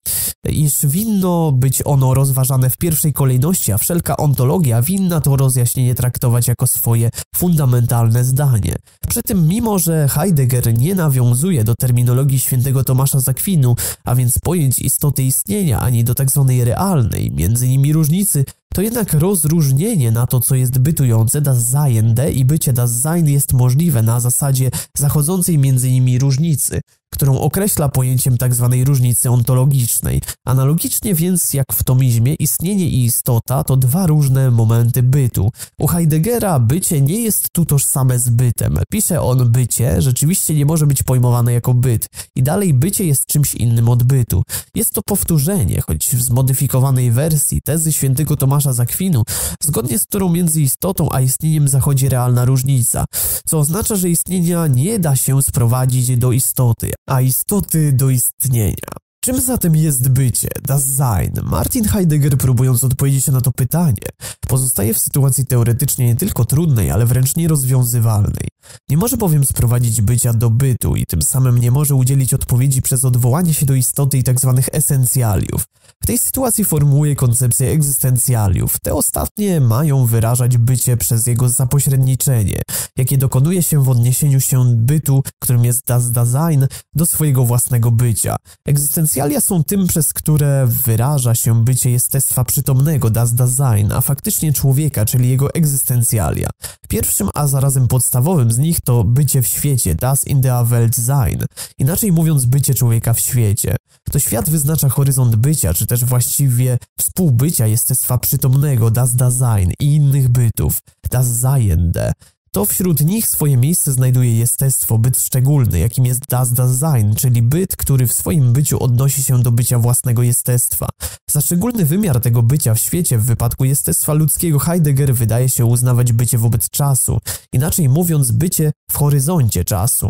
iż winno być ono rozważane w pierwszej kolejności, a wszelka ontologia winna to rozjaśnienie traktować jako swoje fundamentalne zdanie. Przy tym, mimo że Heidegger nie nawiązuje do terminologii świętego Tomasza z Akwinu, a więc pojęć istoty istnienia, ani do tzw. realnej, między nimi różnicy, to jednak rozróżnienie na to, co jest bytujące, das Seiende, i bycie das Sein jest możliwe na zasadzie zachodzącej między nimi różnicy, którą określa pojęciem tzw. różnicy ontologicznej. Analogicznie więc jak w tomizmie, istnienie i istota to dwa różne momenty bytu. U Heideggera bycie nie jest tu tożsame z bytem. Pisze on, bycie rzeczywiście nie może być pojmowane jako byt i dalej bycie jest czymś innym od bytu. Jest to powtórzenie, choć w zmodyfikowanej wersji tezy świętego Tomasza z Akwinu, zgodnie z którą między istotą a istnieniem zachodzi realna różnica, co oznacza, że istnienia nie da się sprowadzić do istoty, a istoty do istnienia. Czym zatem jest bycie, das Sein? Martin Heidegger, próbując odpowiedzieć na to pytanie, pozostaje w sytuacji teoretycznie nie tylko trudnej, ale wręcz nierozwiązywalnej. Nie może bowiem sprowadzić bycia do bytu i tym samym nie może udzielić odpowiedzi przez odwołanie się do istoty i tzw. esencjaliów. W tej sytuacji formułuje koncepcję egzystencjaliów. Te ostatnie mają wyrażać bycie przez jego zapośredniczenie, jakie dokonuje się w odniesieniu się bytu, którym jest das Dasein, do swojego własnego bycia. Egzystencjalia są tym, przez które wyraża się bycie jestestwa przytomnego, das Dasein, a faktycznie człowieka, czyli jego egzystencjalia. Pierwszym, a zarazem podstawowym z nich to bycie w świecie, das in der Welt sein. Inaczej mówiąc, bycie człowieka w świecie. To świat wyznacza horyzont bycia, czy też właściwie współbycia jestestwa przytomnego, das Dasein i innych bytów, das Seiende. To wśród nich swoje miejsce znajduje jestestwo, byt szczególny, jakim jest das Dasein, czyli byt, który w swoim byciu odnosi się do bycia własnego jestestwa. Za szczególny wymiar tego bycia w świecie w wypadku jestestwa ludzkiego Heidegger wydaje się uznawać bycie wobec czasu, inaczej mówiąc bycie w horyzoncie czasu.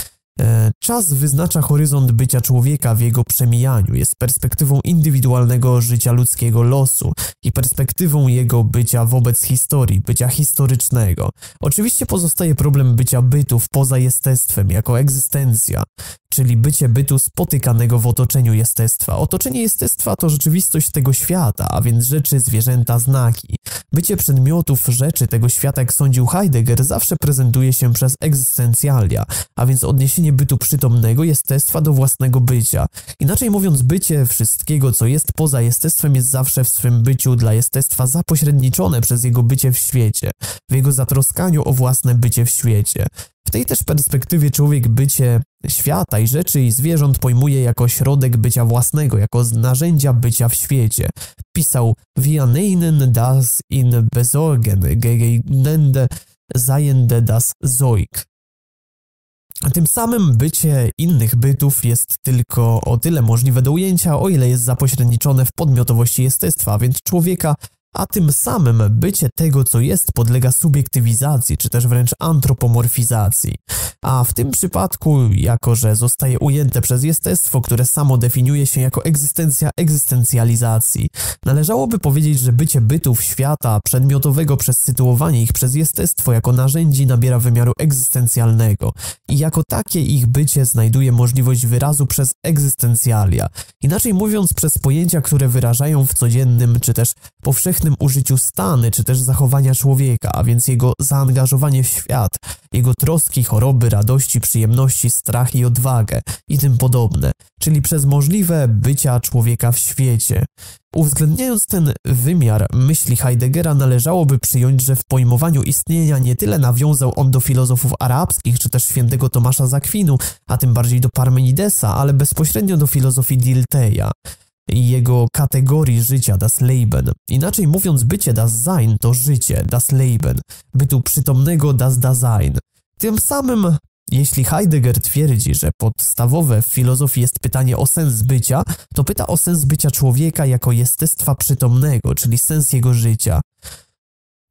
Czas wyznacza horyzont bycia człowieka w jego przemijaniu, jest perspektywą indywidualnego życia ludzkiego losu i perspektywą jego bycia wobec historii, bycia historycznego. Oczywiście pozostaje problem bycia bytów poza jestestwem, jako egzystencja, czyli bycie bytu spotykanego w otoczeniu jestestwa. Otoczenie jestestwa to rzeczywistość tego świata, a więc rzeczy, zwierzęta, znaki. Bycie przedmiotów, rzeczy tego świata, jak sądził Heidegger, zawsze prezentuje się przez egzystencjalia, a więc odniesienie bytu przytomnego jestestwa do własnego bycia. Inaczej mówiąc, bycie wszystkiego, co jest poza jestestwem, jest zawsze w swym byciu dla jestestwa zapośredniczone przez jego bycie w świecie, w jego zatroskaniu o własne bycie w świecie. W tej też perspektywie człowiek bycie świata i rzeczy i zwierząt pojmuje jako środek bycia własnego, jako narzędzia bycia w świecie. Pisał Wir nennen das in Besorgen, gegenende Seiende das Zeug. Tym samym bycie innych bytów jest tylko o tyle możliwe do ujęcia, o ile jest zapośredniczone w podmiotowości jestestwa, a więc człowieka, a tym samym bycie tego, co jest, podlega subiektywizacji, czy też wręcz antropomorfizacji. A w tym przypadku, jako że zostaje ujęte przez jestestwo, które samo definiuje się jako egzystencja egzystencjalizacji, należałoby powiedzieć, że bycie bytów świata przedmiotowego przez sytuowanie ich przez jestestwo jako narzędzi nabiera wymiaru egzystencjalnego i jako takie ich bycie znajduje możliwość wyrazu przez egzystencjalia. Inaczej mówiąc, przez pojęcia, które wyrażają w codziennym, czy też powszechnym użyciu stany, czy też zachowania człowieka, a więc jego zaangażowanie w świat, jego troski, choroby, radości, przyjemności, strach i odwagę i tym podobne, czyli przez możliwe bycia człowieka w świecie. Uwzględniając ten wymiar myśli Heideggera, należałoby przyjąć, że w pojmowaniu istnienia nie tyle nawiązał on do filozofów arabskich, czy też świętego Tomasza z Akwinu, a tym bardziej do Parmenidesa, ale bezpośrednio do filozofii Diltheia i jego kategorii życia, das Leben. Inaczej mówiąc, bycie das Sein to życie, das Leben, bytu przytomnego, das Dasein. Tym samym, jeśli Heidegger twierdzi, że podstawowe w filozofii jest pytanie o sens bycia, to pyta o sens bycia człowieka jako jestestwa przytomnego, czyli sens jego życia.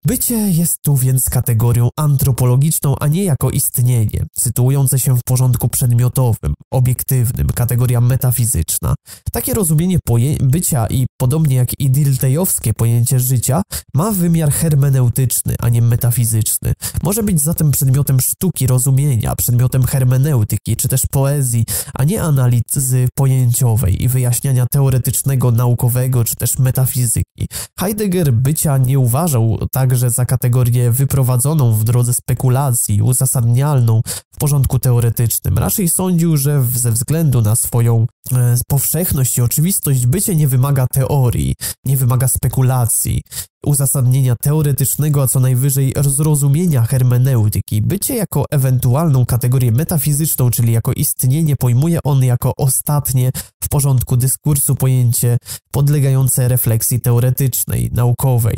Bycie jest tu więc kategorią antropologiczną, a nie jako istnienie, sytuujące się w porządku przedmiotowym, obiektywnym, kategoria metafizyczna. Takie rozumienie bycia i podobnie jak i diltejowskie pojęcie życia ma wymiar hermeneutyczny, a nie metafizyczny. Może być zatem przedmiotem sztuki rozumienia, przedmiotem hermeneutyki czy też poezji, a nie analizy pojęciowej i wyjaśniania teoretycznego, naukowego czy też metafizyki. Heidegger bycia nie uważał także za kategorię wyprowadzoną w drodze spekulacji, uzasadnialną w porządku teoretycznym. Raczej sądził, że ze względu na swoją powszechność i oczywistość bycie nie wymaga teorii, nie wymaga spekulacji, uzasadnienia teoretycznego, a co najwyżej zrozumienia hermeneutyki. Bycie jako ewentualną kategorię metafizyczną, czyli jako istnienie, pojmuje on jako ostatnie w porządku dyskursu pojęcie podlegające refleksji teoretycznej, naukowej.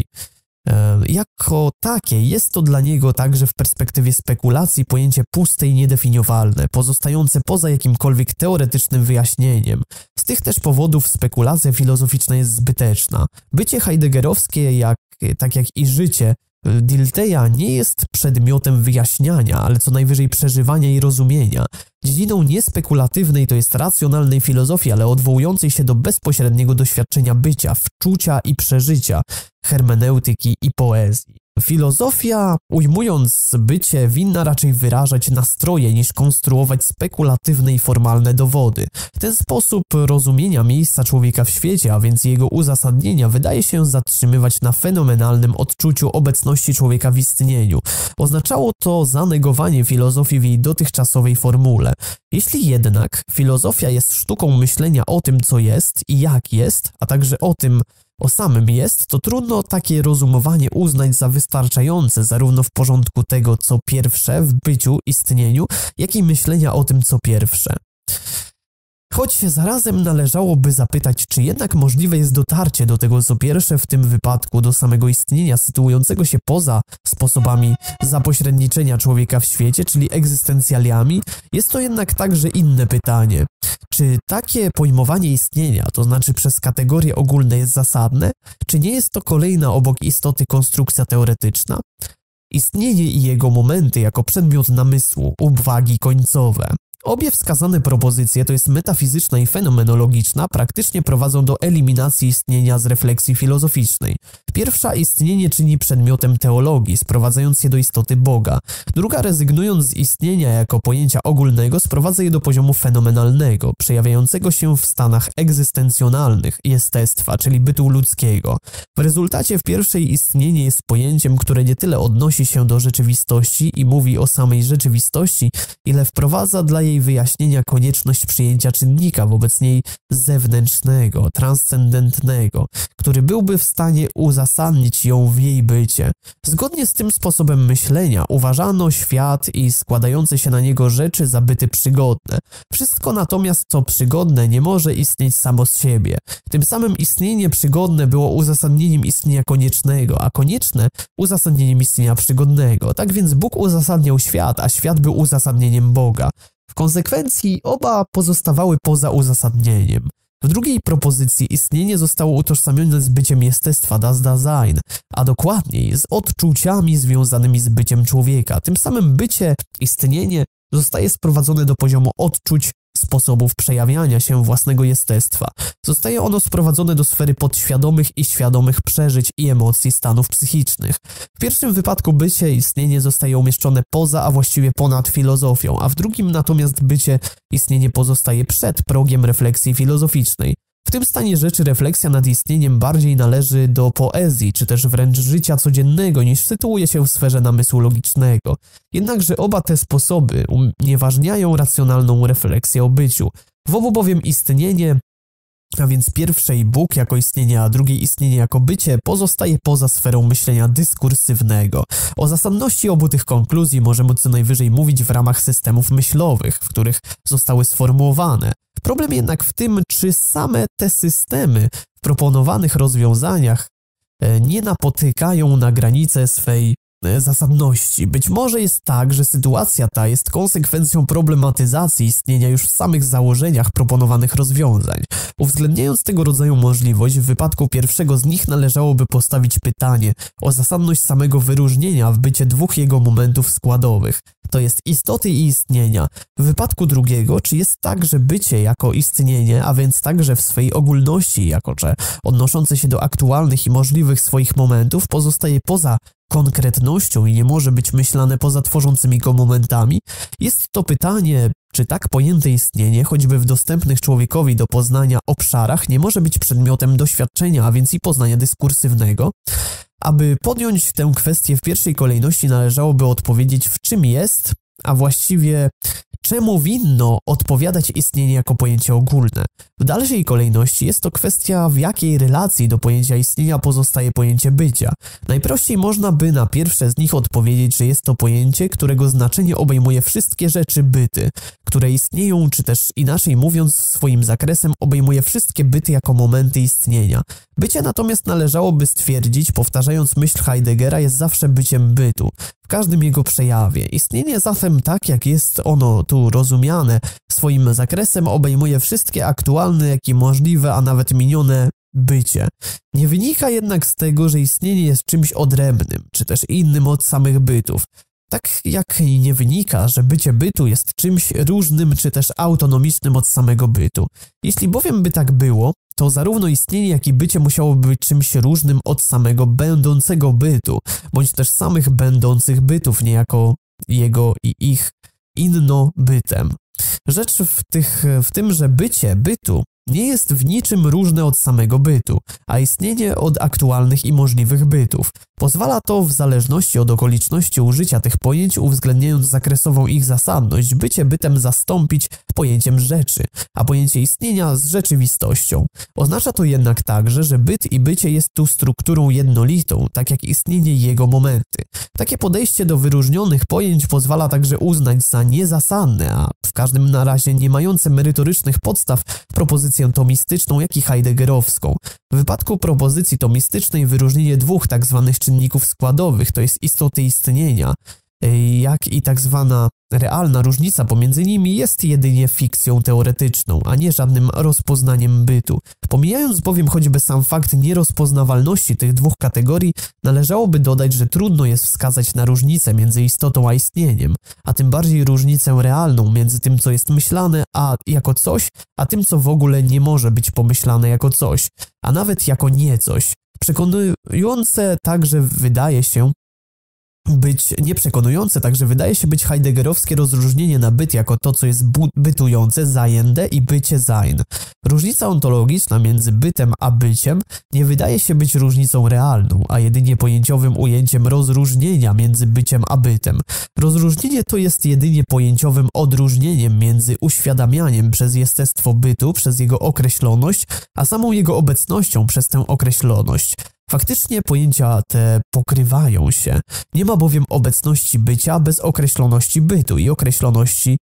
Jako takie jest to dla niego także w perspektywie spekulacji pojęcie puste i niedefiniowalne, pozostające poza jakimkolwiek teoretycznym wyjaśnieniem. Z tych też powodów spekulacja filozoficzna jest zbyteczna. Bycie heideggerowskie, tak jak i życie Diltheya, nie jest przedmiotem wyjaśniania, ale co najwyżej przeżywania i rozumienia. Dziedziną niespekulatywnej to jest racjonalnej filozofii, ale odwołującej się do bezpośredniego doświadczenia bycia, wczucia i przeżycia, hermeneutyki i poezji. Filozofia, ujmując bycie, winna raczej wyrażać nastroje niż konstruować spekulatywne i formalne dowody. Ten sposób rozumienia miejsca człowieka w świecie, a więc jego uzasadnienia, wydaje się zatrzymywać na fenomenalnym odczuciu obecności człowieka w istnieniu. Oznaczało to zanegowanie filozofii w jej dotychczasowej formule. Jeśli jednak filozofia jest sztuką myślenia o tym, co jest i jak jest, a także o samym jest, to trudno takie rozumowanie uznać za wystarczające zarówno w porządku tego, co pierwsze w byciu, istnieniu, jak i myślenia o tym, co pierwsze. Choć zarazem należałoby zapytać, czy jednak możliwe jest dotarcie do tego, co pierwsze, w tym wypadku do samego istnienia sytuującego się poza sposobami zapośredniczenia człowieka w świecie, czyli egzystencjaliami, jest to jednak także inne pytanie. Czy takie pojmowanie istnienia, to znaczy przez kategorie ogólne, jest zasadne? Czy nie jest to kolejna obok istoty konstrukcja teoretyczna? Istnienie i jego momenty jako przedmiot namysłu, uwagi końcowe. Obie wskazane propozycje, to jest metafizyczna i fenomenologiczna, praktycznie prowadzą do eliminacji istnienia z refleksji filozoficznej. Pierwsza istnienie czyni przedmiotem teologii, sprowadzając je do istoty Boga. Druga, rezygnując z istnienia jako pojęcia ogólnego, sprowadza je do poziomu fenomenalnego, przejawiającego się w stanach egzystencjonalnych jestestwa, czyli bytu ludzkiego. W rezultacie w pierwszej istnienie jest pojęciem, które nie tyle odnosi się do rzeczywistości i mówi o samej rzeczywistości, ile wprowadza dla jej wyjaśnienia konieczność przyjęcia czynnika wobec niej zewnętrznego, transcendentnego, który byłby w stanie uzasadnić ją w jej bycie. Zgodnie z tym sposobem myślenia uważano świat i składające się na niego rzeczy za byty przygodne. Wszystko natomiast, co przygodne, nie może istnieć samo z siebie. Tym samym istnienie przygodne było uzasadnieniem istnienia koniecznego, a konieczne uzasadnieniem istnienia przygodnego. Tak więc Bóg uzasadniał świat, a świat był uzasadnieniem Boga. W konsekwencji oba pozostawały poza uzasadnieniem. W drugiej propozycji istnienie zostało utożsamione z byciem jestestwa, das Dasein, a dokładniej z odczuciami związanymi z byciem człowieka. Tym samym bycie, istnienie zostaje sprowadzone do poziomu odczuć, sposobów przejawiania się własnego jestestwa. Zostaje ono sprowadzone do sfery podświadomych i świadomych przeżyć i emocji stanów psychicznych. W pierwszym wypadku bycie, istnienie zostaje umieszczone poza, a właściwie ponad filozofią, a w drugim natomiast bycie, istnienie pozostaje przed progiem refleksji filozoficznej. W tym stanie rzeczy refleksja nad istnieniem bardziej należy do poezji, czy też wręcz życia codziennego, niż sytuuje się w sferze namysłu logicznego. Jednakże oba te sposoby unieważniają racjonalną refleksję o byciu. W obu bowiem istnienie, a więc pierwszej Bóg jako istnienie, a drugiej istnienie jako bycie, pozostaje poza sferą myślenia dyskursywnego. O zasadności obu tych konkluzji możemy co najwyżej mówić w ramach systemów myślowych, w których zostały sformułowane. Problem jednak w tym, czy same te systemy w proponowanych rozwiązaniach nie napotykają na granicę swej zasadności. Być może jest tak, że sytuacja ta jest konsekwencją problematyzacji istnienia już w samych założeniach proponowanych rozwiązań. Uwzględniając tego rodzaju możliwość, w wypadku pierwszego z nich należałoby postawić pytanie o zasadność samego wyróżnienia w bycie dwóch jego momentów składowych, to jest istoty i istnienia. W wypadku drugiego, czy jest tak, że bycie jako istnienie, a więc także w swej ogólności, jako że odnoszące się do aktualnych i możliwych swoich momentów, pozostaje poza konkretnością i nie może być myślane poza tworzącymi go momentami? Jest to pytanie, czy tak pojęte istnienie, choćby w dostępnych człowiekowi do poznania obszarach, nie może być przedmiotem doświadczenia, a więc i poznania dyskursywnego? Aby podjąć tę kwestię w pierwszej kolejności należałoby odpowiedzieć, w czym jest, a właściwie czemu winno odpowiadać istnienie jako pojęcie ogólne. W dalszej kolejności jest to kwestia, w jakiej relacji do pojęcia istnienia pozostaje pojęcie bycia. Najprościej można by na pierwsze z nich odpowiedzieć, że jest to pojęcie, którego znaczenie obejmuje wszystkie rzeczy byty, które istnieją, czy też inaczej mówiąc, swoim zakresem obejmuje wszystkie byty jako momenty istnienia. Bycie natomiast należałoby stwierdzić, powtarzając myśl Heideggera, jest zawsze byciem bytu, w każdym jego przejawie. Istnienie zatem, tak jak jest ono tu rozumiane, swoim zakresem obejmuje wszystkie aktualne, jak i możliwe, a nawet minione bycie. Nie wynika jednak z tego, że istnienie jest czymś odrębnym, czy też innym od samych bytów. Tak jak i nie wynika, że bycie bytu jest czymś różnym, czy też autonomicznym od samego bytu. Jeśli bowiem by tak było, to zarówno istnienie, jak i bycie musiałoby być czymś różnym od samego będącego bytu, bądź też samych będących bytów, niejako jego i ich innobytem. Rzecz w tym, że bycie bytu nie jest w niczym różne od samego bytu, a istnienie od aktualnych i możliwych bytów. Pozwala to w zależności od okoliczności użycia tych pojęć, uwzględniając zakresową ich zasadność, bycie bytem zastąpić pojęciem rzeczy, a pojęcie istnienia z rzeczywistością. Oznacza to jednak także, że byt i bycie jest tu strukturą jednolitą, tak jak istnienie i jego momenty. Takie podejście do wyróżnionych pojęć pozwala także uznać za niezasadne, a w każdym razie nie mające merytorycznych podstaw propozycję tomistyczną, jak i heideggerowską. W wypadku propozycji tomistycznej wyróżnienie dwóch tzw. czynników składowych, to jest istoty istnienia, jak i tak zwana realna różnica pomiędzy nimi jest jedynie fikcją teoretyczną, a nie żadnym rozpoznaniem bytu. Pomijając bowiem choćby sam fakt nierozpoznawalności tych dwóch kategorii, należałoby dodać, że trudno jest wskazać na różnicę między istotą a istnieniem, a tym bardziej różnicę realną między tym, co jest myślane jako coś, a tym, co w ogóle nie może być pomyślane jako coś, a nawet jako nie coś. Przekonujące także wydaje się być heideggerowskie rozróżnienie na byt jako to, co jest bytujące, seiende i bycie sein. Różnica ontologiczna między bytem a byciem nie wydaje się być różnicą realną, a jedynie pojęciowym ujęciem rozróżnienia między byciem a bytem. Rozróżnienie to jest jedynie pojęciowym odróżnieniem między uświadamianiem przez jestestwo bytu, przez jego określoność, a samą jego obecnością przez tę określoność. Faktycznie pojęcia te pokrywają się. Nie ma bowiem obecności bycia bez określoności bytu i określoności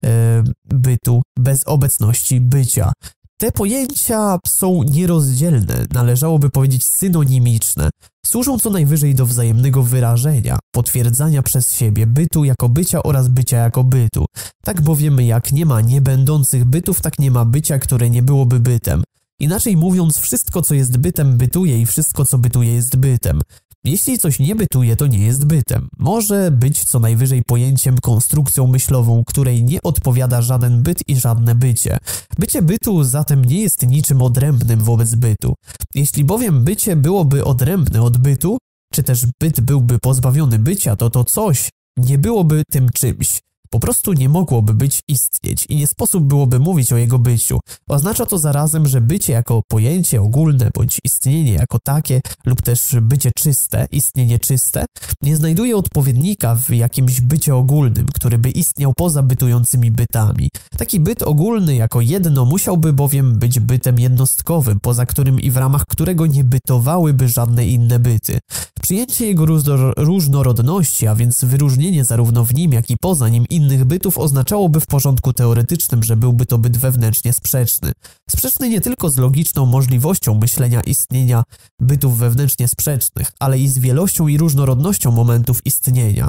bytu bez obecności bycia. Te pojęcia są nierozdzielne, należałoby powiedzieć synonimiczne. Służą co najwyżej do wzajemnego wyrażenia, potwierdzania przez siebie bytu jako bycia oraz bycia jako bytu. Tak bowiem jak nie ma niebędących bytów, tak nie ma bycia, które nie byłoby bytem. Inaczej mówiąc, wszystko co jest bytem bytuje i wszystko co bytuje jest bytem. Jeśli coś nie bytuje, to nie jest bytem. Może być co najwyżej pojęciem, konstrukcją myślową, której nie odpowiada żaden byt i żadne bycie. Bycie bytu zatem nie jest niczym odrębnym wobec bytu. Jeśli bowiem bycie byłoby odrębne od bytu, czy też byt byłby pozbawiony bycia, to coś nie byłoby tym czymś. Po prostu nie mogłoby istnieć i nie sposób byłoby mówić o jego byciu. Oznacza to zarazem, że bycie jako pojęcie ogólne bądź istnienie jako takie lub też bycie czyste, istnienie czyste, nie znajduje odpowiednika w jakimś bycie ogólnym, który by istniał poza bytującymi bytami. Taki byt ogólny jako jedno musiałby bowiem być bytem jednostkowym, poza którym i w ramach którego nie bytowałyby żadne inne byty. Przyjęcie jego różnorodności, a więc wyróżnienie zarówno w nim, jak i poza nim innych bytów oznaczałoby w porządku teoretycznym, że byłby to byt wewnętrznie sprzeczny. Sprzeczny nie tylko z logiczną możliwością myślenia istnienia bytów wewnętrznie sprzecznych, ale i z wielością i różnorodnością momentów istnienia,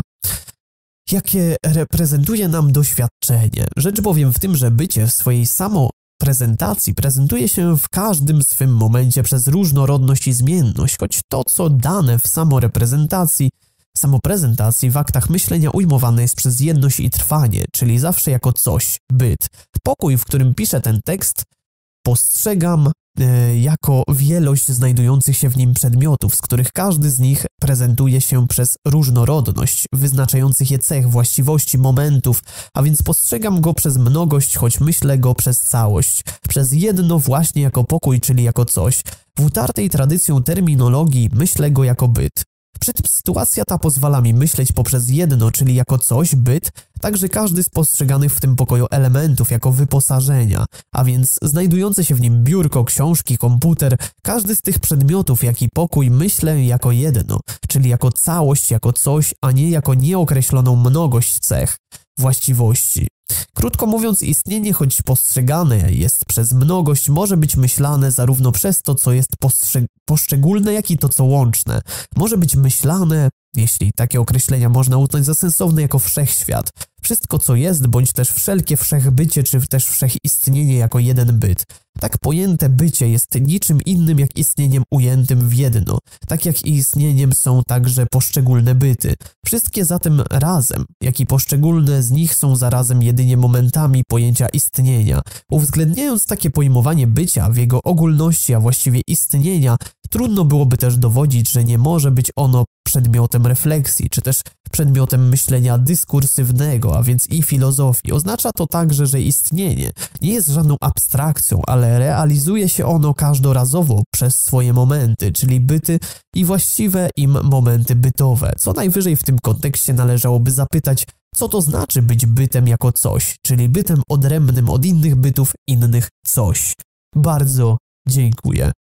jakie reprezentuje nam doświadczenie. Rzecz bowiem w tym, że bycie w swojej prezentacji prezentuje się w każdym swym momencie przez różnorodność i zmienność, choć to, co dane w samoprezentacji w aktach myślenia ujmowane jest przez jedność i trwanie, czyli zawsze jako coś, byt. Pokój, w którym piszę ten tekst, postrzegam jako wielość znajdujących się w nim przedmiotów, z których każdy z nich prezentuje się przez różnorodność, wyznaczających je cech, właściwości, momentów, a więc postrzegam go przez mnogość, choć myślę go przez całość, przez jedno właśnie jako pokój, czyli jako coś. W utartej tradycją terminologii myślę go jako byt. Przy tym sytuacja ta pozwala mi myśleć poprzez jedno, czyli jako coś, byt, także każdy z postrzeganych w tym pokoju elementów jako wyposażenia, a więc znajdujące się w nim biurko, książki, komputer, każdy z tych przedmiotów, jak i pokój myślę jako jedno, czyli jako całość, jako coś, a nie jako nieokreśloną mnogość cech, właściwości. Krótko mówiąc, istnienie, choć postrzegane jest przez mnogość, może być myślane zarówno przez to, co jest poszczególne, jak i to, co łączne. Może być myślane, jeśli takie określenia można uznać za sensowne, jako wszechświat. Wszystko, co jest, bądź też wszelkie wszechbycie, czy też wszechistnienie jako jeden byt. Tak pojęte bycie jest niczym innym jak istnieniem ujętym w jedno, tak jak i istnieniem są także poszczególne byty. Wszystkie zatem razem, jak i poszczególne z nich są zarazem jedynie momentami pojęcia istnienia. Uwzględniając takie pojmowanie bycia w jego ogólności, a właściwie istnienia, trudno byłoby też dowodzić, że nie może być ono przedmiotem refleksji, czy też przedmiotem myślenia dyskursywnego, a więc i filozofii. Oznacza to także, że istnienie nie jest żadną abstrakcją, ale realizuje się ono każdorazowo przez swoje momenty, czyli byty i właściwe im momenty bytowe. Co najwyżej w tym kontekście należałoby zapytać, co to znaczy być bytem jako coś, czyli bytem odrębnym od innych bytów, innych coś. Bardzo dziękuję.